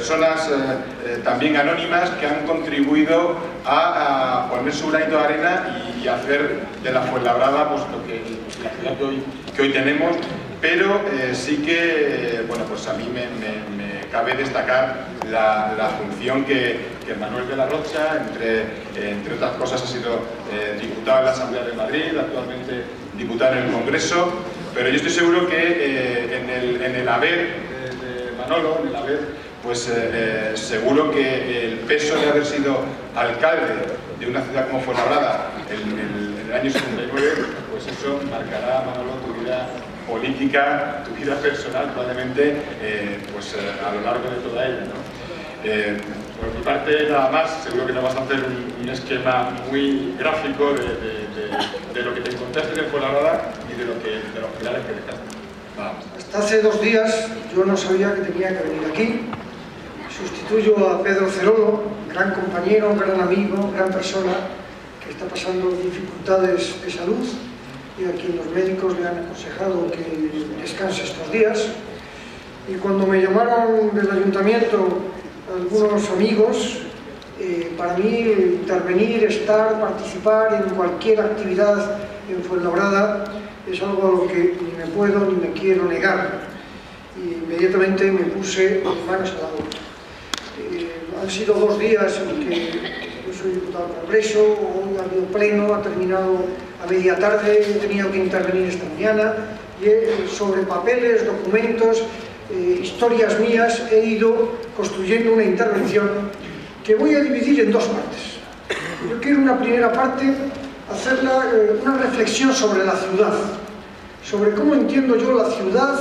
también anónimas que han contribuido a poner su granito de arena y hacer de la Fuenlabrada pues, la ciudad que hoy tenemos, pero sí que, bueno, pues a mí me cabe destacar la función que Manuel de la Rocha, entre otras cosas, ha sido diputado en la Asamblea de Madrid, actualmente diputado en el Congreso, pero yo estoy seguro que en el haber de Manolo, en el haber, pues seguro que el peso de haber sido alcalde de una ciudad como Fuenlabrada en el año 79, pues eso marcará, Manolo, tu vida política, tu vida personal, probablemente pues a lo largo de toda ella, ¿no? Por mi parte, nada más, seguro que nos vas a hacer un esquema muy gráfico de lo que te encontraste en Fuenlabrada y de los pilares que dejaste. Vamos. Hasta hace 2 días yo no sabía que tenía que venir aquí. Sustituyo a Pedro Cerolo, gran compañero, gran amigo, gran persona, que está pasando dificultades de salud y a quien los médicos le han aconsejado que descanse estos días. Y cuando me llamaron del ayuntamiento algunos amigos, para mí intervenir, participar en cualquier actividad en Fuenlabrada es algo a lo que ni me puedo ni me quiero negar. Y inmediatamente me puse manos a la obra. Han sido 2 días en que yo soy diputado del Congreso, hoy ha habido pleno, ha terminado a media tarde, he tenido que intervenir esta mañana y sobre papeles, documentos, historias mías he ido construyendo una intervención que voy a dividir en 2 partes. Yo quiero una primera parte hacerla una reflexión sobre la ciudad, sobre cómo entiendo yo la ciudad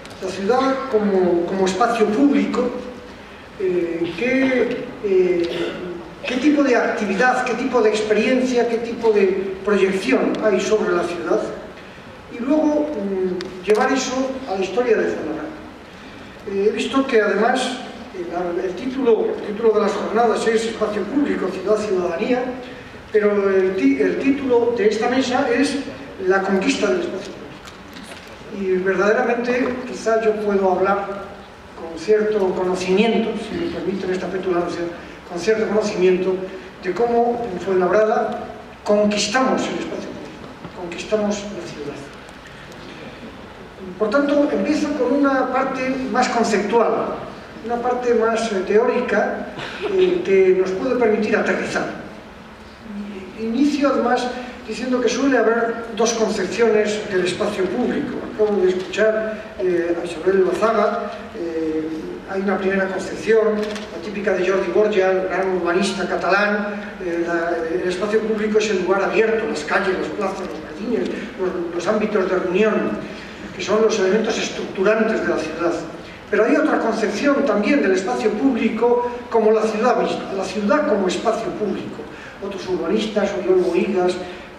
como espacio público, qué tipo de actividad, qué tipo de experiencia, qué tipo de proyección hay sobre la ciudad, y luego llevar eso a la historia de Fuenlabrada. He visto que además el título de las jornadas es Espacio Público, Ciudad, Ciudadanía, pero el título de esta mesa es La conquista del espacio público. y verdaderamente quizá yo puedo hablar con cierto conocimiento, si me permiten esta petulancia, con cierto conocimiento de cómo en Fuenlabrada conquistamos el espacio público, conquistamos la ciudad. Por tanto, empiezo con una parte más conceptual, una parte más teórica que nos puede permitir aterrizar. Inicio además diciendo que suele haber dos concepciones del espacio público. Acabo de escuchar a Isabel Lozaga, hay una primera concepción, la típica de Jordi Borja, el gran urbanista catalán. El espacio público es el lugar abierto, las calles, las plazas, los jardines, los ámbitos de reunión, que son los elementos estructurantes de la ciudad. Pero hay otra concepción también del espacio público como la ciudad misma, la ciudad como espacio público. Otros urbanistas, Oriol Bohigas,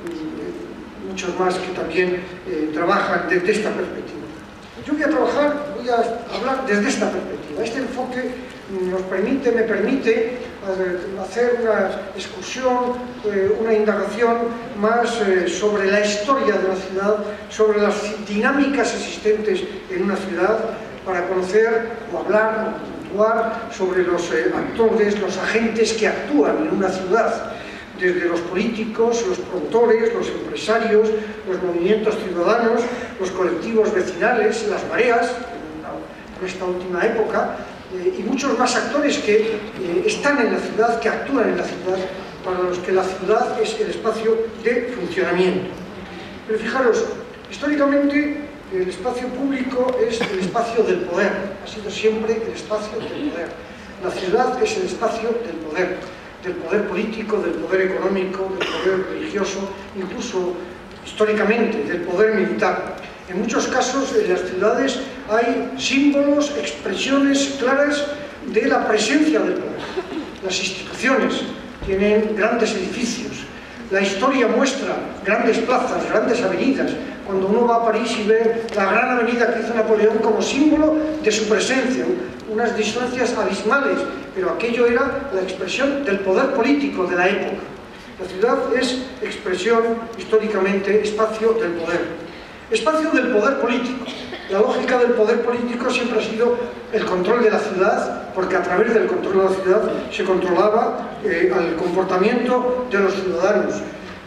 muchos más que también trabajan desde esta perspectiva. Yo voy a hablar desde esta perspectiva. Este enfoque me permite hacer una excursión, una indagación más sobre la historia de la ciudad, sobre las dinámicas existentes en una ciudad, para conocer o hablar o puntuar sobre los actores, los agentes que actúan en una ciudad, desde los políticos, los promotores, los empresarios, los movimientos ciudadanos, los colectivos vecinales, las mareas, en esta última época, y muchos más actores que están en la ciudad, que actúan en la ciudad, para los que la ciudad es el espacio de funcionamiento. Pero fijaros, históricamente el espacio público es el espacio del poder, ha sido siempre el espacio del poder. La ciudad es el espacio del poder político, del poder económico, del poder religioso, incluso históricamente del poder militar. En muchos casos en las ciudades hay símbolos, expresiones claras de la presencia del poder. Las instituciones tienen grandes edificios, la historia muestra grandes plazas, grandes avenidas. Cuando uno va a París y ve la gran avenida que hizo Napoleón como símbolo de su presencia, unas distancias abismales, pero aquello era la expresión del poder político de la época. La ciudad es expresión, históricamente, espacio del poder. Espacio del poder político. La lógica del poder político siempre ha sido el control de la ciudad, porque a través del control de la ciudad se controlaba el comportamiento de los ciudadanos.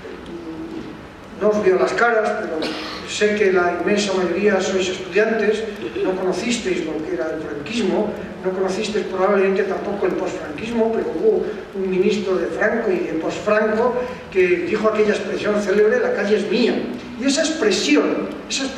No os veo las caras, pero sé que la inmensa mayoría sois estudiantes, no conocisteis lo que era el franquismo, no conocisteis probablemente tampoco el posfranquismo, pero hubo un ministro de Franco y de posfranco que dijo aquella expresión célebre: la calle es mía. Y esa expresión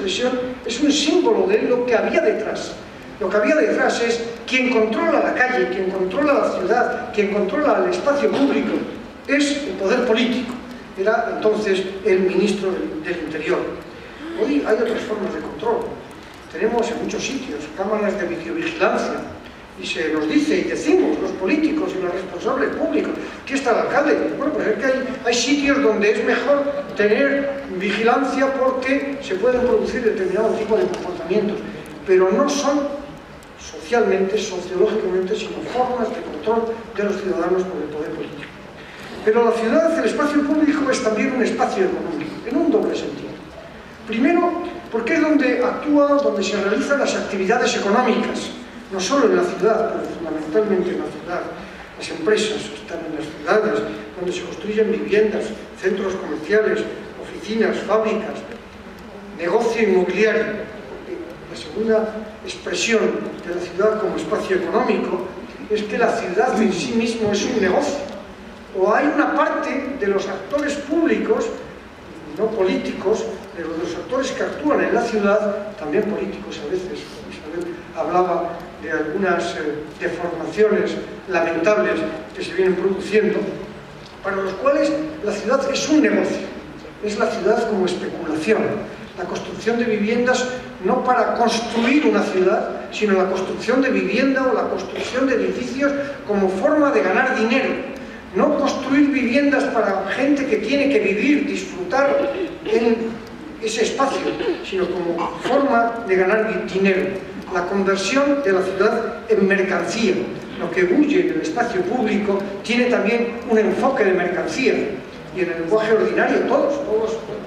es un símbolo de lo que había detrás. Lo que había detrás es quien controla la calle, quien controla la ciudad, quien controla el espacio público, es el poder político. Era entonces el ministro del Interior. Hoy hay otras formas de control. Tenemos en muchos sitios cámaras de videovigilancia y se nos dice y decimos los políticos y los responsables públicos: ¿qué está el alcalde? Bueno, pues es que hay sitios donde es mejor tener vigilancia porque se pueden producir determinado tipo de comportamientos, pero no son socialmente, sociológicamente, sino formas de control de los ciudadanos por el poder político. Pero la ciudad, el espacio público, es también un espacio económico, en un doble sentido. Primero, porque es donde actúa, donde se realizan las actividades económicas, no solo en la ciudad, pero fundamentalmente en la ciudad. Las empresas están en las ciudades, donde se construyen viviendas, centros comerciales, oficinas, fábricas, negocio inmobiliario. La segunda expresión de la ciudad como espacio económico es que la ciudad en sí mismo es un negocio. O hay una parte de los actores públicos, no políticos, pero los actores que actúan en la ciudad, también políticos a veces. Isabel hablaba de algunas deformaciones lamentables que se vienen produciendo, para los cuales la ciudad es un negocio, es la ciudad como especulación, la construcción de viviendas no para construir una ciudad, sino la construcción de vivienda o la construcción de edificios como forma de ganar dinero. No construir viviendas para gente que tiene que vivir, disfrutar en ese espacio, sino como forma de ganar dinero. La conversión de la ciudad en mercancía. Lo que huye del espacio público tiene también un enfoque de mercancía. Y en el lenguaje ordinario, todos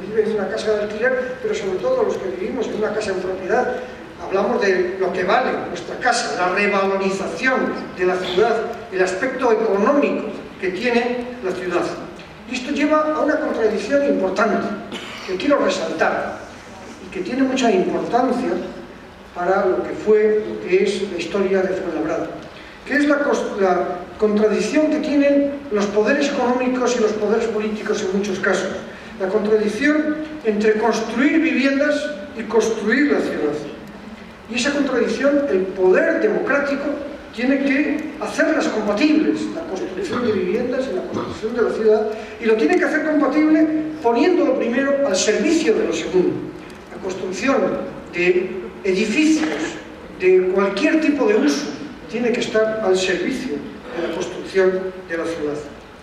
viven en una casa de alquiler, pero sobre todo los que vivimos en una casa en propiedad. Hablamos de lo que vale nuestra casa, la revalorización de la ciudad, el aspecto económico que tiene la ciudad. Y esto lleva a una contradicción importante, que quiero resaltar, y que tiene mucha importancia para lo que es la historia de Fuenlabrada, que es la contradicción que tienen los poderes económicos y los poderes políticos en muchos casos. La contradicción entre construir viviendas y construir la ciudad. Y esa contradicción, el poder democrático tiene que hacerlas compatibles, la construcción de viviendas y la construcción de la ciudad, y lo tiene que hacer compatible poniéndolo primero al servicio de lo segundo. La construcción de edificios de cualquier tipo de uso tiene que estar al servicio de la construcción de la ciudad.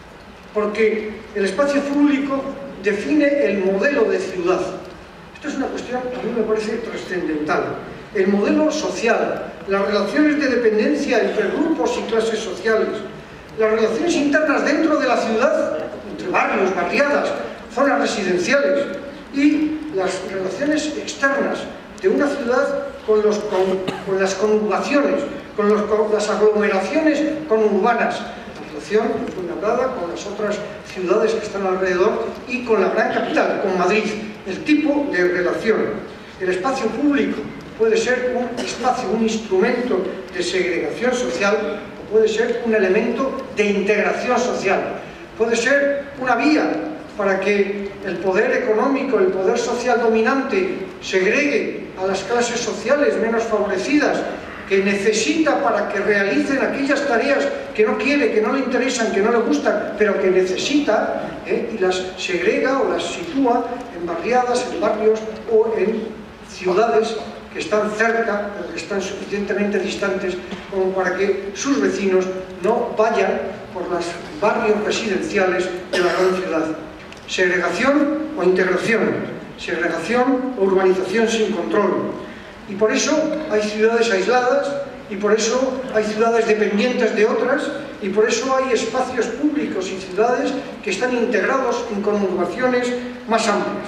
Porque el espacio público define el modelo de ciudad. Esto es una cuestión que a mí me parece trascendental. El modelo social, las relaciones de dependencia entre grupos y clases sociales, las relaciones internas dentro de la ciudad, entre barrios, barriadas, zonas residenciales, y las relaciones externas de una ciudad con las conurbaciones, con las aglomeraciones conurbanas, la relación de Fuenlabrada con las otras ciudades que están alrededor y con la gran capital, con Madrid, el tipo de relación. El espacio público puede ser un espacio, un instrumento de segregación social, o puede ser un elemento de integración social, puede ser una vía para que el poder económico, el poder social dominante segregue a las clases sociales menos favorecidas, que necesita para que realicen aquellas tareas que no quiere, que no le interesan, que no le gustan, pero que necesita, y las segrega o las sitúa en barriadas, en barrios o en ciudades que están cerca o que están suficientemente distantes como para que sus vecinos no vayan por los barrios residenciales de la gran ciudad. Segregación o integración, segregación o urbanización sin control. Y por eso hay ciudades aisladas, y por eso hay ciudades dependientes de otras, y por eso hay espacios públicos y ciudades que están integrados en conurbaciones más amplias.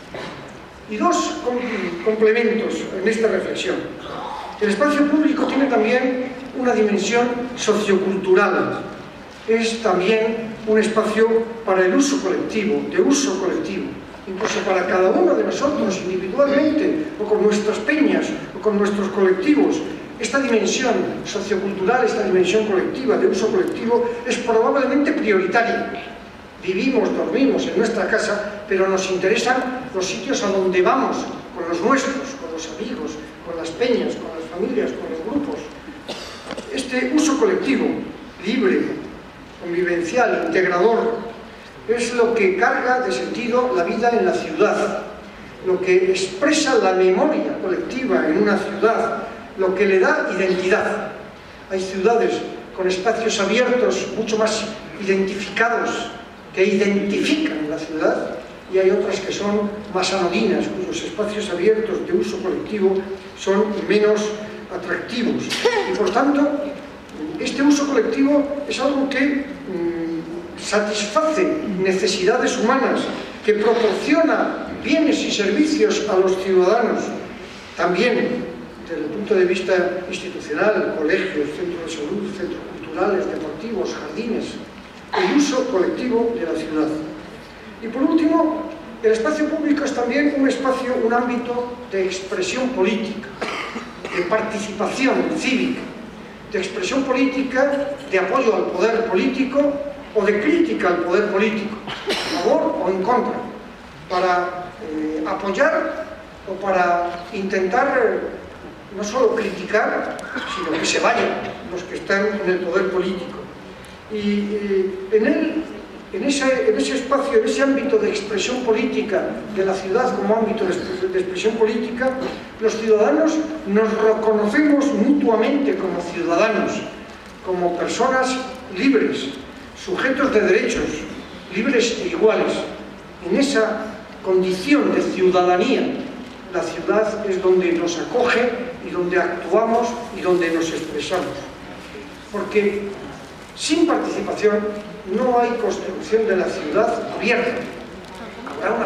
Y dos complementos en esta reflexión. El espacio público tiene también una dimensión sociocultural. Es también un espacio para el uso colectivo, de uso colectivo. Incluso para cada uno de nosotros individualmente, o con nuestras peñas, o con nuestros colectivos. Esta dimensión sociocultural, esta dimensión colectiva, de uso colectivo, es probablemente prioritaria. Vivimos, dormimos en nuestra casa, pero nos interesan los sitios a donde vamos, con los nuestros, con los amigos, con las peñas, con las familias, con los grupos. Este uso colectivo, libre, convivencial, integrador, es lo que carga de sentido la vida en la ciudad, lo que expresa la memoria colectiva en una ciudad, lo que le da identidad. Hay ciudades con espacios abiertos mucho más identificados, que identifican la ciudad, y hay otras que son más anodinas, cuyos espacios abiertos de uso colectivo son menos atractivos. Y por tanto, este uso colectivo es algo que satisface necesidades humanas, que proporciona bienes y servicios a los ciudadanos, también desde el punto de vista institucional, colegios, centros de salud, centros culturales, deportivos, jardines, el uso colectivo de la ciudad. Y por último, el espacio público es también un espacio, un ámbito de expresión política, de participación cívica, de expresión política, de apoyo al poder político o de crítica al poder político, a favor o en contra, para apoyar o para intentar no solo criticar, sino que se vayan los que están en el poder político. Y en ese espacio, en ese ámbito de expresión política de la ciudad como ámbito de expresión política, los ciudadanos nos reconocemos mutuamente como ciudadanos, como personas libres, sujetos de derechos, libres e iguales. En esa condición de ciudadanía, la ciudad es donde nos acoge y donde actuamos y donde nos expresamos. Porque sin participación no hay construcción de la ciudad abierta. Habrá una construcción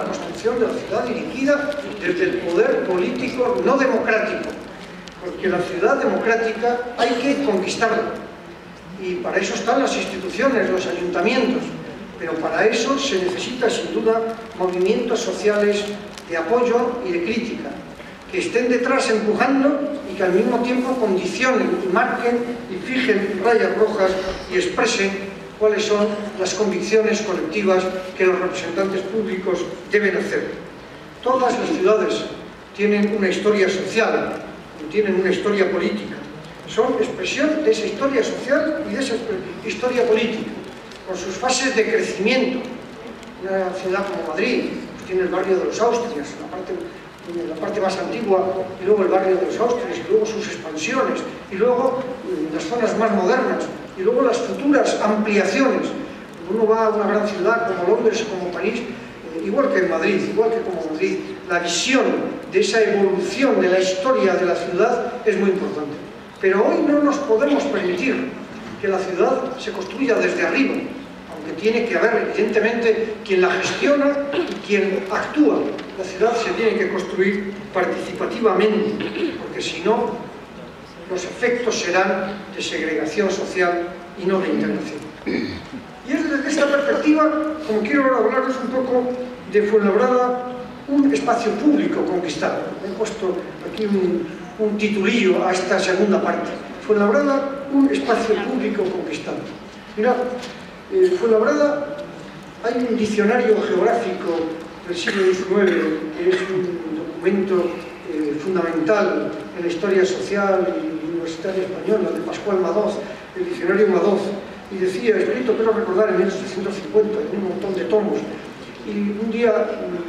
administración de la ciudad dirigida desde el poder político no democrático, porque la ciudad democrática hay que conquistarla, y para eso están las instituciones, los ayuntamientos, pero para eso se necesita sin duda movimientos sociales de apoyo y de crítica, que estén detrás empujando y que al mismo tiempo condicionen y marquen y fijen rayas rojas y expresen cuáles son las convicciones colectivas que los representantes públicos deben hacer. Todas las ciudades tienen una historia social y tienen una historia política. Son expresión de esa historia social y de esa historia política, con sus fases de crecimiento. Una ciudad como Madrid pues tiene el barrio de los Austrias, la parte más antigua, y luego el barrio de los Austrias, y luego sus expansiones, y luego las zonas más modernas, y luego las futuras ampliaciones. Cuando uno va a una gran ciudad como Londres o como París, igual que en Madrid, igual que como Madrid, la visión de esa evolución de la historia de la ciudad es muy importante. Pero hoy no nos podemos permitir que la ciudad se construya desde arriba, aunque tiene que haber evidentemente quien la gestiona y quien actúa. La ciudad se tiene que construir participativamente, porque si no, los efectos serán de segregación social y no de integración. Y es desde esta perspectiva como quiero ahora hablaros un poco de Fuenlabrada, un espacio público conquistado. He puesto aquí un titulillo a esta segunda parte. Fuenlabrada, un espacio público conquistado. Mirad, Fuenlabrada, hay un diccionario geográfico del siglo XIX, que es un documento fundamental en la historia social y universitaria española, de Pascual Madoz, el diccionario Madoz, y decía, escrito, quiero recordar, en 1850, en un montón de tomos, y un día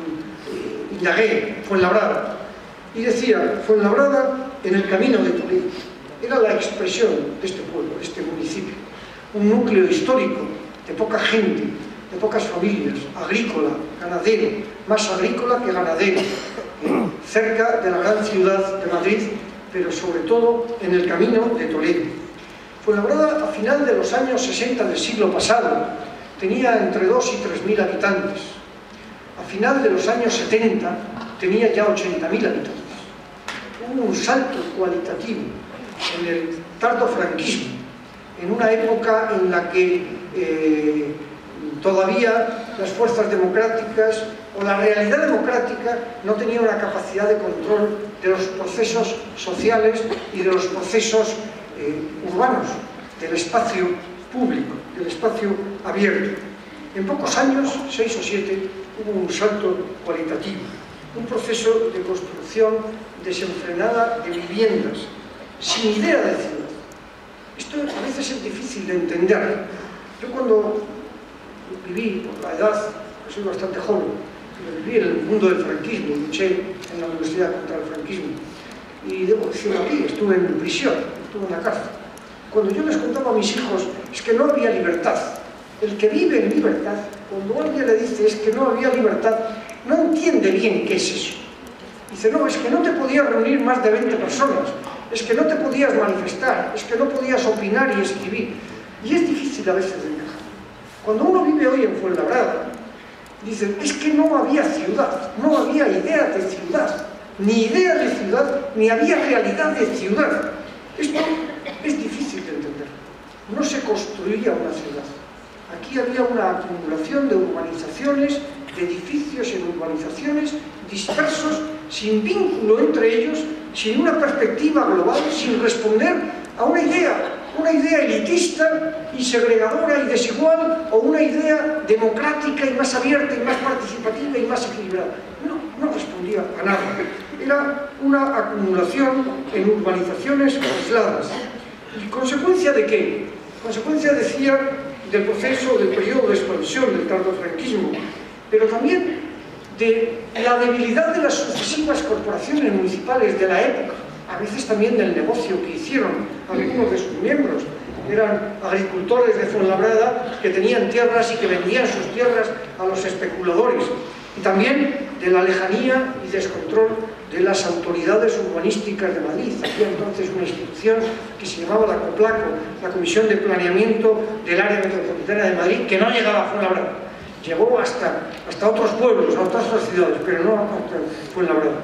indagué Fuenlabrada, y decía, Fuenlabrada en el camino de Toledo. Era la expresión de este pueblo, de este municipio, un núcleo histórico de poca gente, de pocas familias, agrícola, ganadero, más agrícola que ganadero, cerca de la gran ciudad de Madrid, pero sobre todo en el camino de Toledo. Fuenlabrada, a final de los años 60 del siglo pasado, tenía entre 2 y 3.000 habitantes. A final de los años 70 tenía ya 80.000 habitantes. Hubo un salto cualitativo en el tardo franquismo, en una época en la que todavía las fuerzas democráticas o la realidad democrática no tenía una capacidad de control de los procesos sociales y de los procesos urbanos, del espacio público, del espacio abierto. En pocos años, 6 o 7, hubo un salto cualitativo, un proceso de construcción desenfrenada de viviendas, sin idea de ciudad. Esto a veces es difícil de entender. Yo cuando viví, por la edad, que soy bastante joven, viví en el mundo del franquismo, luché en la universidad contra el franquismo, y debo decirlo aquí, estuve en prisión, estuve en la cárcel. Cuando yo les contaba a mis hijos, es que no había libertad. El que vive en libertad, cuando alguien le dice es que no había libertad, no entiende bien qué es eso. Dice, no, es que no te podías reunir más de 20 personas, es que no te podías manifestar, es que no podías opinar y escribir. Y es difícil a veces de encajar. Cuando uno vive hoy en Fuenlabrada, dicen, es que no había ciudad, no había idea de ciudad, ni idea de ciudad, ni había realidad de ciudad. Esto es difícil de entender. No se construía una ciudad. Aquí había una acumulación de urbanizaciones, de edificios en urbanizaciones dispersos, sin vínculo entre ellos, sin una perspectiva global, sin responder a una idea elitista y segregadora y desigual, o una idea democrática y más abierta y más participativa y más equilibrada. No respondía a nada. Era una acumulación en urbanizaciones aisladas. ¿Y consecuencia de qué? Consecuencia, decía, del proceso, del periodo de expansión del tardofranquismo, pero también de la debilidad de las sucesivas corporaciones municipales de la época, a veces también del negocio que hicieron algunos de sus miembros. Eran agricultores de Fuenlabrada que tenían tierras y que vendían sus tierras a los especuladores. Y también de la lejanía y descontrol de las autoridades urbanísticas de Madrid. Había entonces una institución que se llamaba la COPLACO, la Comisión de Planeamiento del Área Metropolitana de Madrid, que no llegaba a Fuenlabrada. llegó hasta otros pueblos, a otras ciudades, pero no hasta Fuenlabrada.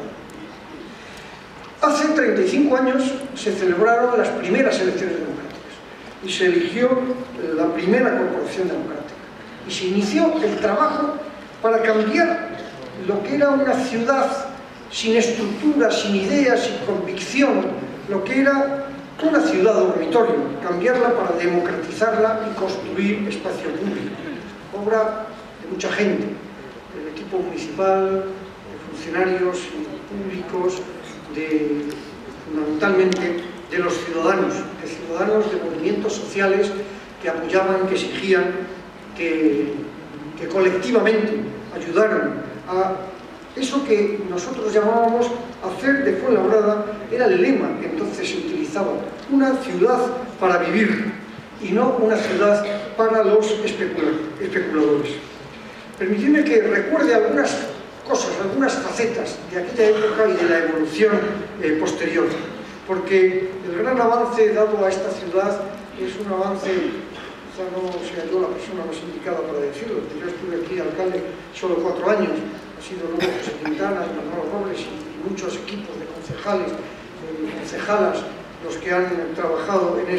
Hace 35 años se celebraron las primeras elecciones democráticas y se eligió la primera corporación democrática y se inició el trabajo para cambiar lo que era una ciudad sin estructura, sin ideas, sin convicción, lo que era una ciudad dormitorio, cambiarla para democratizarla y construir espacio público. Obra de mucha gente, del equipo municipal, de funcionarios públicos, fundamentalmente de los ciudadanos, de movimientos sociales que apoyaban, que exigían, que colectivamente ayudaron a eso que nosotros llamábamos hacer de Fuenlabrada, era el lema que entonces se utilizaba, una ciudad para vivir y no una ciudad para los especuladores. Permitidme que recuerde algunas cosas, algunas facetas de aquella época y de la evolución posterior, porque el gran avance dado a esta ciudad es un avance, quizá no sea yo la persona más indicada para decirlo, porque yo estuve aquí alcalde solo 4 años, ha sido luego José Quintana, Manolo Robles y muchos equipos de concejales y concejalas los que han trabajado en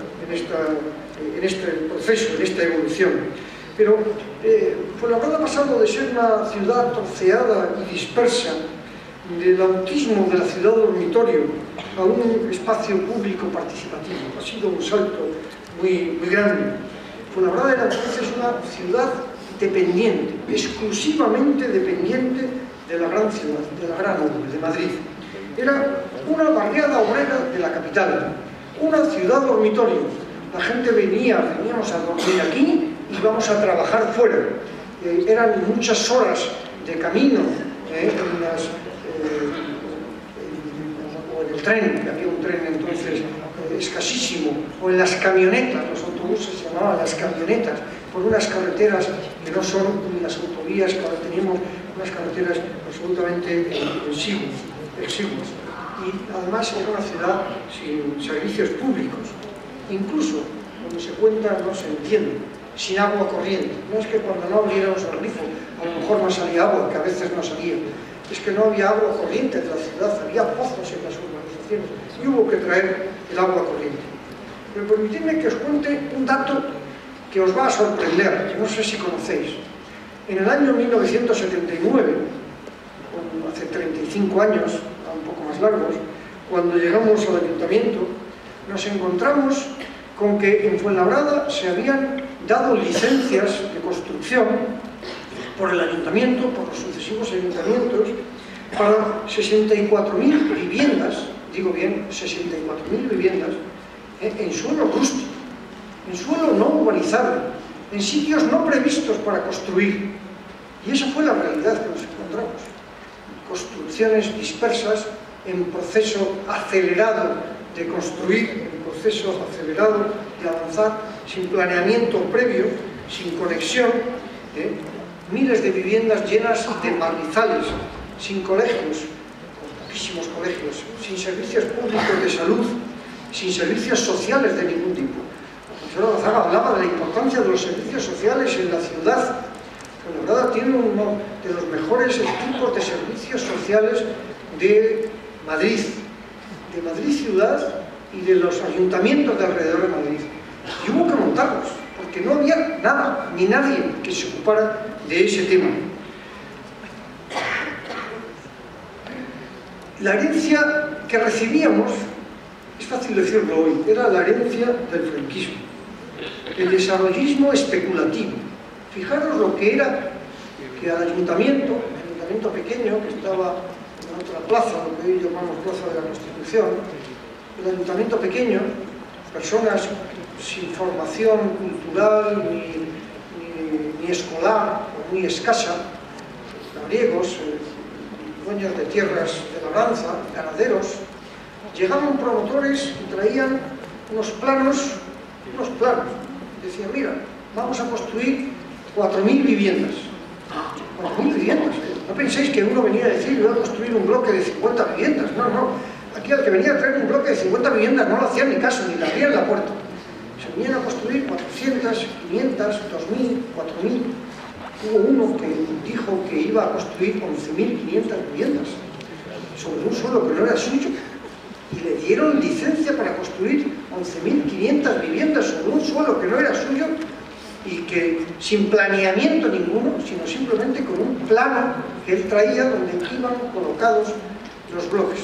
este proceso, en esta evolución. Pero Fuenlabrada ha pasado de ser una ciudad troceada y dispersa, del autismo de la ciudad dormitorio, a un espacio público participativo. Ha sido un salto muy grande. Fuenlabrada era entonces una ciudad dependiente, exclusivamente dependiente de la gran ciudad, de la gran urbe, de Madrid. Era una barriada obrera de la capital, una ciudad dormitorio. La gente veníamos a dormir aquí y íbamos a trabajar fuera. Eran muchas horas de camino o en el tren, que había un tren entonces escasísimo, o en las camionetas, los autobuses se llamaban las camionetas, por unas carreteras que no son ni las autovías que ahora tenemos, unas carreteras absolutamente exiguas. Y además era una ciudad sin servicios públicos, incluso donde se cuenta no se entiende, sin agua corriente. No es que cuando no abriéramos el grifo a lo mejor no salía agua, que a veces no salía, es que no había agua corriente de la ciudad, había pozos en las urbanizaciones y hubo que traer el agua corriente. Pero permitidme que os cuente un dato que os va a sorprender, no sé si conocéis. En el año 1979, hace 35 años, un poco más largos, cuando llegamos al ayuntamiento, nos encontramos con que en Fuenlabrada se habían dado licencias de construcción por el ayuntamiento, por los sucesivos ayuntamientos, para 64.000 viviendas, digo bien, 64.000 viviendas, en suelo rústico, en suelo no urbanizado, en sitios no previstos para construir. Y esa fue la realidad que nos encontramos. Construcciones dispersas, en proceso acelerado de construir, en proceso acelerado de avanzar, sin planeamiento previo, sin conexión, miles de viviendas llenas de barrizales, sin colegios, poquísimos colegios, sin servicios públicos de salud, sin servicios sociales de ningún tipo. El profesor Gonzaga hablaba de la importancia de los servicios sociales en la ciudad. Fuenlabrada tiene uno de los mejores equipos de servicios sociales de Madrid ciudad y de los ayuntamientos de alrededor de Madrid. Y hubo que montarlos, porque no había nada, ni nadie que se ocupara de ese tema. La herencia que recibíamos, es fácil decirlo hoy, era la herencia del franquismo, el desarrollismo especulativo. Fijaros lo que era que el ayuntamiento pequeño, que estaba en otra plaza, lo que hoy llamamos Plaza de la Constitución, el ayuntamiento pequeño, personas sin formación cultural ni escolar, o muy escasa, labriegos, dueños de tierras de labranza, ganaderos, llegaban promotores y traían unos planos, decían, mira, vamos a construir 4.000 viviendas. 4.000 viviendas. No penséis que uno venía a decir, voy a construir un bloque de 50 viviendas. No, no. Aquí al que venía a traer un bloque de 50 viviendas no lo hacían ni caso, ni le abrían la puerta. Se venían a construir 400, 500, 2.000, 4.000. Hubo uno que dijo que iba a construir 11.500 viviendas sobre un suelo que no era suyo, y le dieron licencia para construir 11.500 viviendas sobre un suelo que no era suyo, y que sin planeamiento ninguno, sino simplemente con un plano que él traía donde iban colocados los bloques.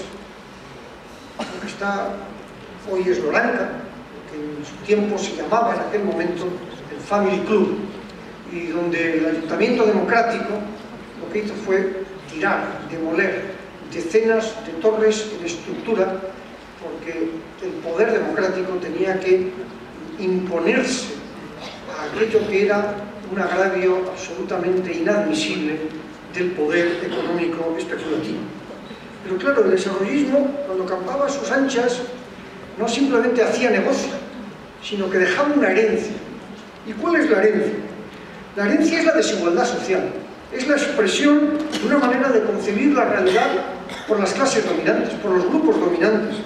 Lo que está hoy es Loranca, que en su tiempo se llamaba en aquel momento el Family Club, y donde el Ayuntamiento Democrático lo que hizo fue tirar, demoler decenas de torres en estructura, porque el poder democrático tenía que imponerse a aquello que era un agravio absolutamente inadmisible del poder económico especulativo. Pero claro, el desarrollismo, cuando campaba a sus anchas, no simplemente hacía negocio, sino que dejaba una herencia. ¿Y cuál es la herencia? La herencia es la desigualdad social, es la expresión de una manera de concebir la realidad por las clases dominantes, por los grupos dominantes.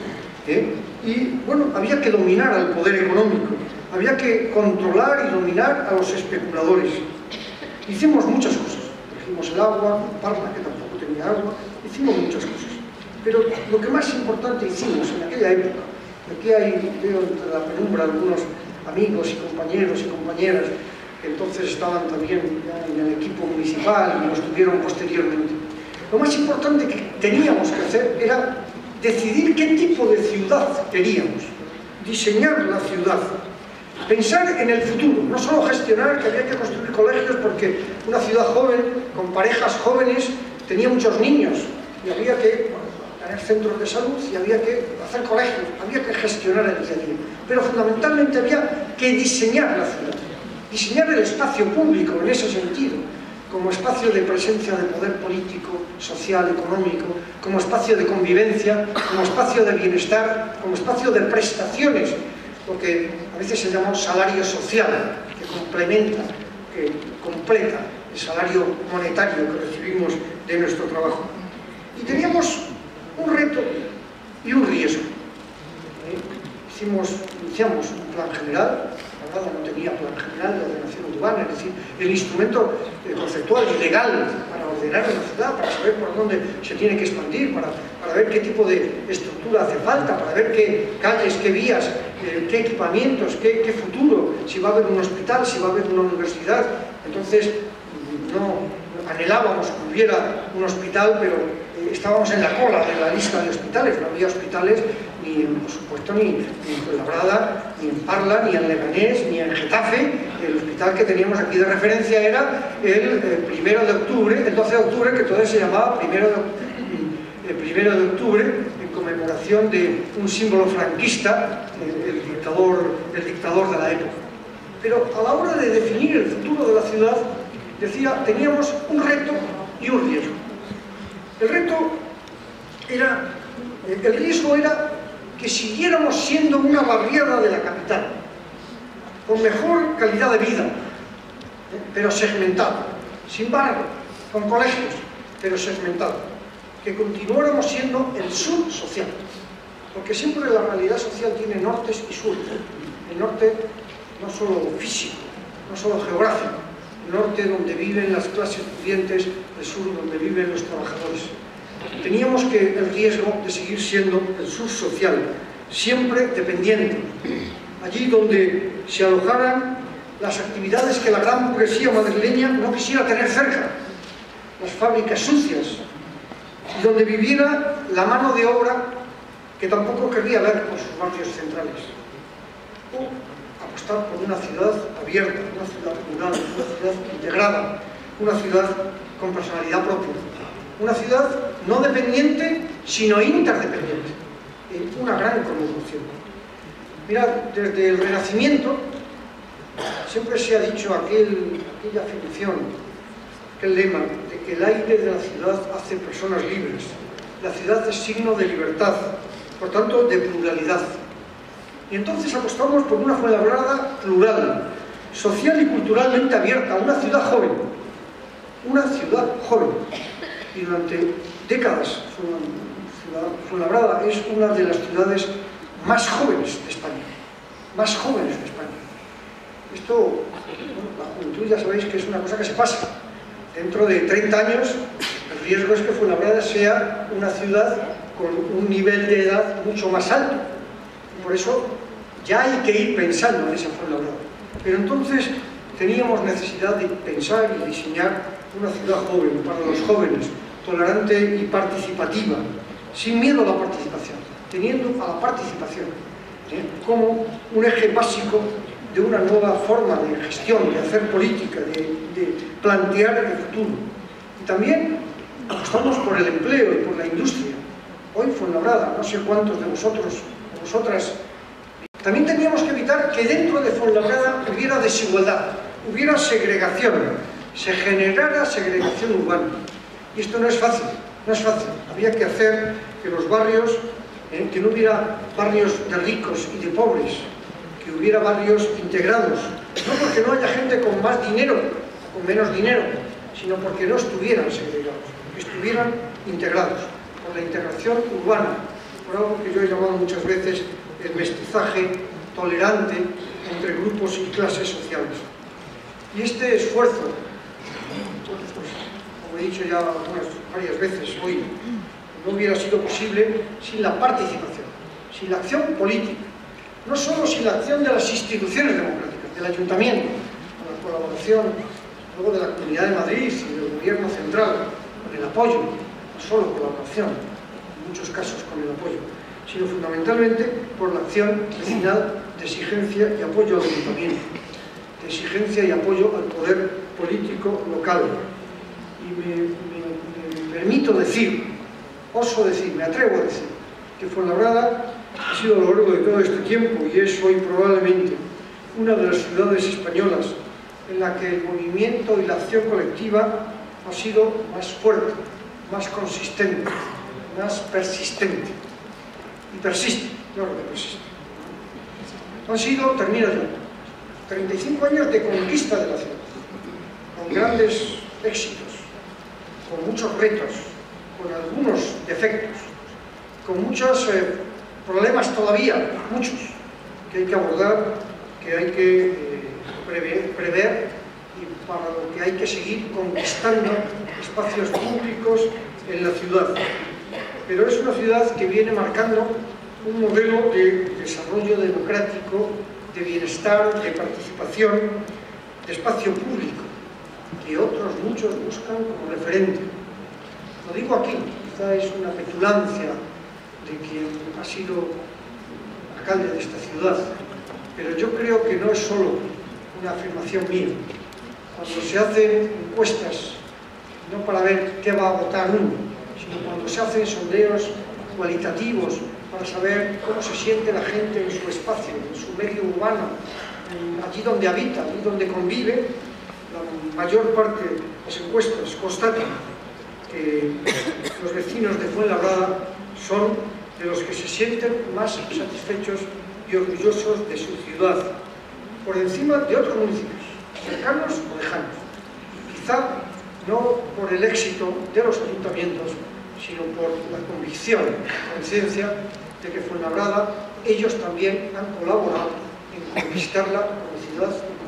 Y bueno, había que dominar al poder económico, había que controlar y dominar a los especuladores. Hicimos muchas cosas, trajimos el agua, Parma, que tampoco tenía agua, hicimos muchas cosas. Pero lo que más importante hicimos en aquella época, aquí veo entre la penumbra algunos amigos y compañeros y compañeras que entonces estaban también en el equipo municipal y lo estuvieron posteriormente. Lo más importante que teníamos que hacer era decidir qué tipo de ciudad queríamos, diseñar la ciudad, pensar en el futuro, no solo gestionar que había que construir colegios porque una ciudad joven, con parejas jóvenes, tenía muchos niños y había que tener centros de salud y había que hacer colegios, había que gestionar el día a día. Pero fundamentalmente había que diseñar la ciudad, diseñar el espacio público en ese sentido, como espacio de presencia de poder político, social, económico, como espacio de convivencia, como espacio de bienestar, como espacio de prestaciones, lo que a veces se llama salario social, que complementa, que completa el salario monetario que recibimos de nuestro trabajo. Y teníamos un reto y un riesgo. Iniciamos un plan general. No tenía plan general de ordenación urbana, es decir, el instrumento conceptual y legal para ordenar una ciudad, para saber por dónde se tiene que expandir, para ver qué tipo de estructura hace falta, para ver qué calles, qué vías, qué equipamientos, qué futuro, si va a haber un hospital, si va a haber una universidad. Entonces, no anhelábamos que hubiera un hospital, pero estábamos en la cola de la lista de hospitales, no había hospitales ni, por supuesto, ni en Fuenlabrada, ni en Parla, ni en Leganés, ni en Getafe. El hospital que teníamos aquí de referencia era el 1 de octubre, el 12 de octubre, que todavía se llamaba 1 de octubre, en conmemoración de un símbolo franquista, el dictador de la época. Pero a la hora de definir el futuro de la ciudad, decía, teníamos un reto y un riesgo. El riesgo era que siguiéramos siendo una barriada de la capital, con mejor calidad de vida, pero segmentada, sin barrio, con colegios, pero segmentado, que continuáramos siendo el sur social, porque siempre la realidad social tiene nortes y sur. El norte no solo físico, no solo geográfico, el norte donde viven las clases pudientes, el sur donde viven los trabajadores. Teníamos el riesgo de seguir siendo el sur social, siempre dependiente, allí donde se alojaran las actividades que la gran burguesía madrileña no quisiera tener cerca, las fábricas sucias, y donde viviera la mano de obra que tampoco querría ver por sus barrios centrales. O apostar por una ciudad abierta, una ciudad plural, una ciudad integrada, una ciudad con personalidad propia. Una ciudad no dependiente, sino interdependiente. Una gran conjunción. Mirad, desde el Renacimiento siempre se ha dicho aquella afirmación, aquel lema, de que el aire de la ciudad hace personas libres. La ciudad es signo de libertad, por tanto de pluralidad. Y entonces apostamos por una Fuenlabrada plural, social y culturalmente abierta, una ciudad joven. Una ciudad joven. Y durante décadas Fuenlabrada es una de las ciudades más jóvenes de España. Más jóvenes de España. Esto, bueno, la juventud ya sabéis que es una cosa que se pasa. Dentro de 30 años, el riesgo es que Fuenlabrada sea una ciudad con un nivel de edad mucho más alto. Y por eso ya hay que ir pensando en esa Fuenlabrada. Pero entonces teníamos necesidad de pensar y diseñar una ciudad joven, para los jóvenes, tolerante y participativa, sin miedo a la participación, teniendo a la participación como un eje básico de una nueva forma de gestión, de hacer política, de plantear el futuro. Y también apostamos por el empleo y por la industria. Hoy Fuenlabrada, no sé cuántos de vosotros o vosotras, también teníamos que evitar que dentro de Fuenlabrada hubiera desigualdad, hubiera segregación, se generara segregación urbana. Y esto no es fácil, no es fácil. Había que hacer que los barrios, que no hubiera barrios de ricos y de pobres, que hubiera barrios integrados, no porque no haya gente con más dinero o con menos dinero, sino porque no estuvieran segregados, que estuvieran integrados, por la integración urbana, por algo que yo he llamado muchas veces el mestizaje tolerante entre grupos y clases sociales. Y este esfuerzo, pues, como he dicho ya varias veces hoy, no hubiera sido posible sin la participación, sin la acción política, no solo sin la acción de las instituciones democráticas, del ayuntamiento, con la colaboración luego de la Comunidad de Madrid y del Gobierno central, con el apoyo, no solo colaboración, en muchos casos con el apoyo, sino fundamentalmente por la acción vecinal de exigencia y apoyo al ayuntamiento, de exigencia y apoyo al poder político local. Y me permito decir, oso decir, me atrevo a decir, que Fuenlabrada ha sido a lo largo de todo este tiempo y es hoy probablemente una de las ciudades españolas en la que el movimiento y la acción colectiva ha sido más fuerte, más consistente, más persistente. Y persiste, yo creo que persiste. Han sido, termino yo, 35 años de conquista de la ciudad, con grandes éxitos, con muchos retos, con algunos defectos, con muchos problemas todavía, muchos, que hay que abordar, que hay que prever y para lo que hay que seguir conquistando espacios públicos en la ciudad. Pero es una ciudad que viene marcando un modelo de desarrollo democrático, de bienestar, de participación, de espacio público, que otros muchos buscan como referente. Lo digo aquí, quizá es una petulancia de quien ha sido alcalde de esta ciudad, pero yo creo que no es solo una afirmación mía. Cuando se hacen encuestas, no para ver qué va a votar uno, sino cuando se hacen sondeos cualitativos para saber cómo se siente la gente en su espacio, en su medio urbano, allí donde habita, allí donde convive, la mayor parte de las encuestas constatan que los vecinos de Fuenlabrada son de los que se sienten más satisfechos y orgullosos de su ciudad, por encima de otros municipios, cercanos o lejanos. Quizá no por el éxito de los ayuntamientos, sino por la convicción, la conciencia de que Fuenlabrada, ellos también han colaborado en conquistarla como ciudad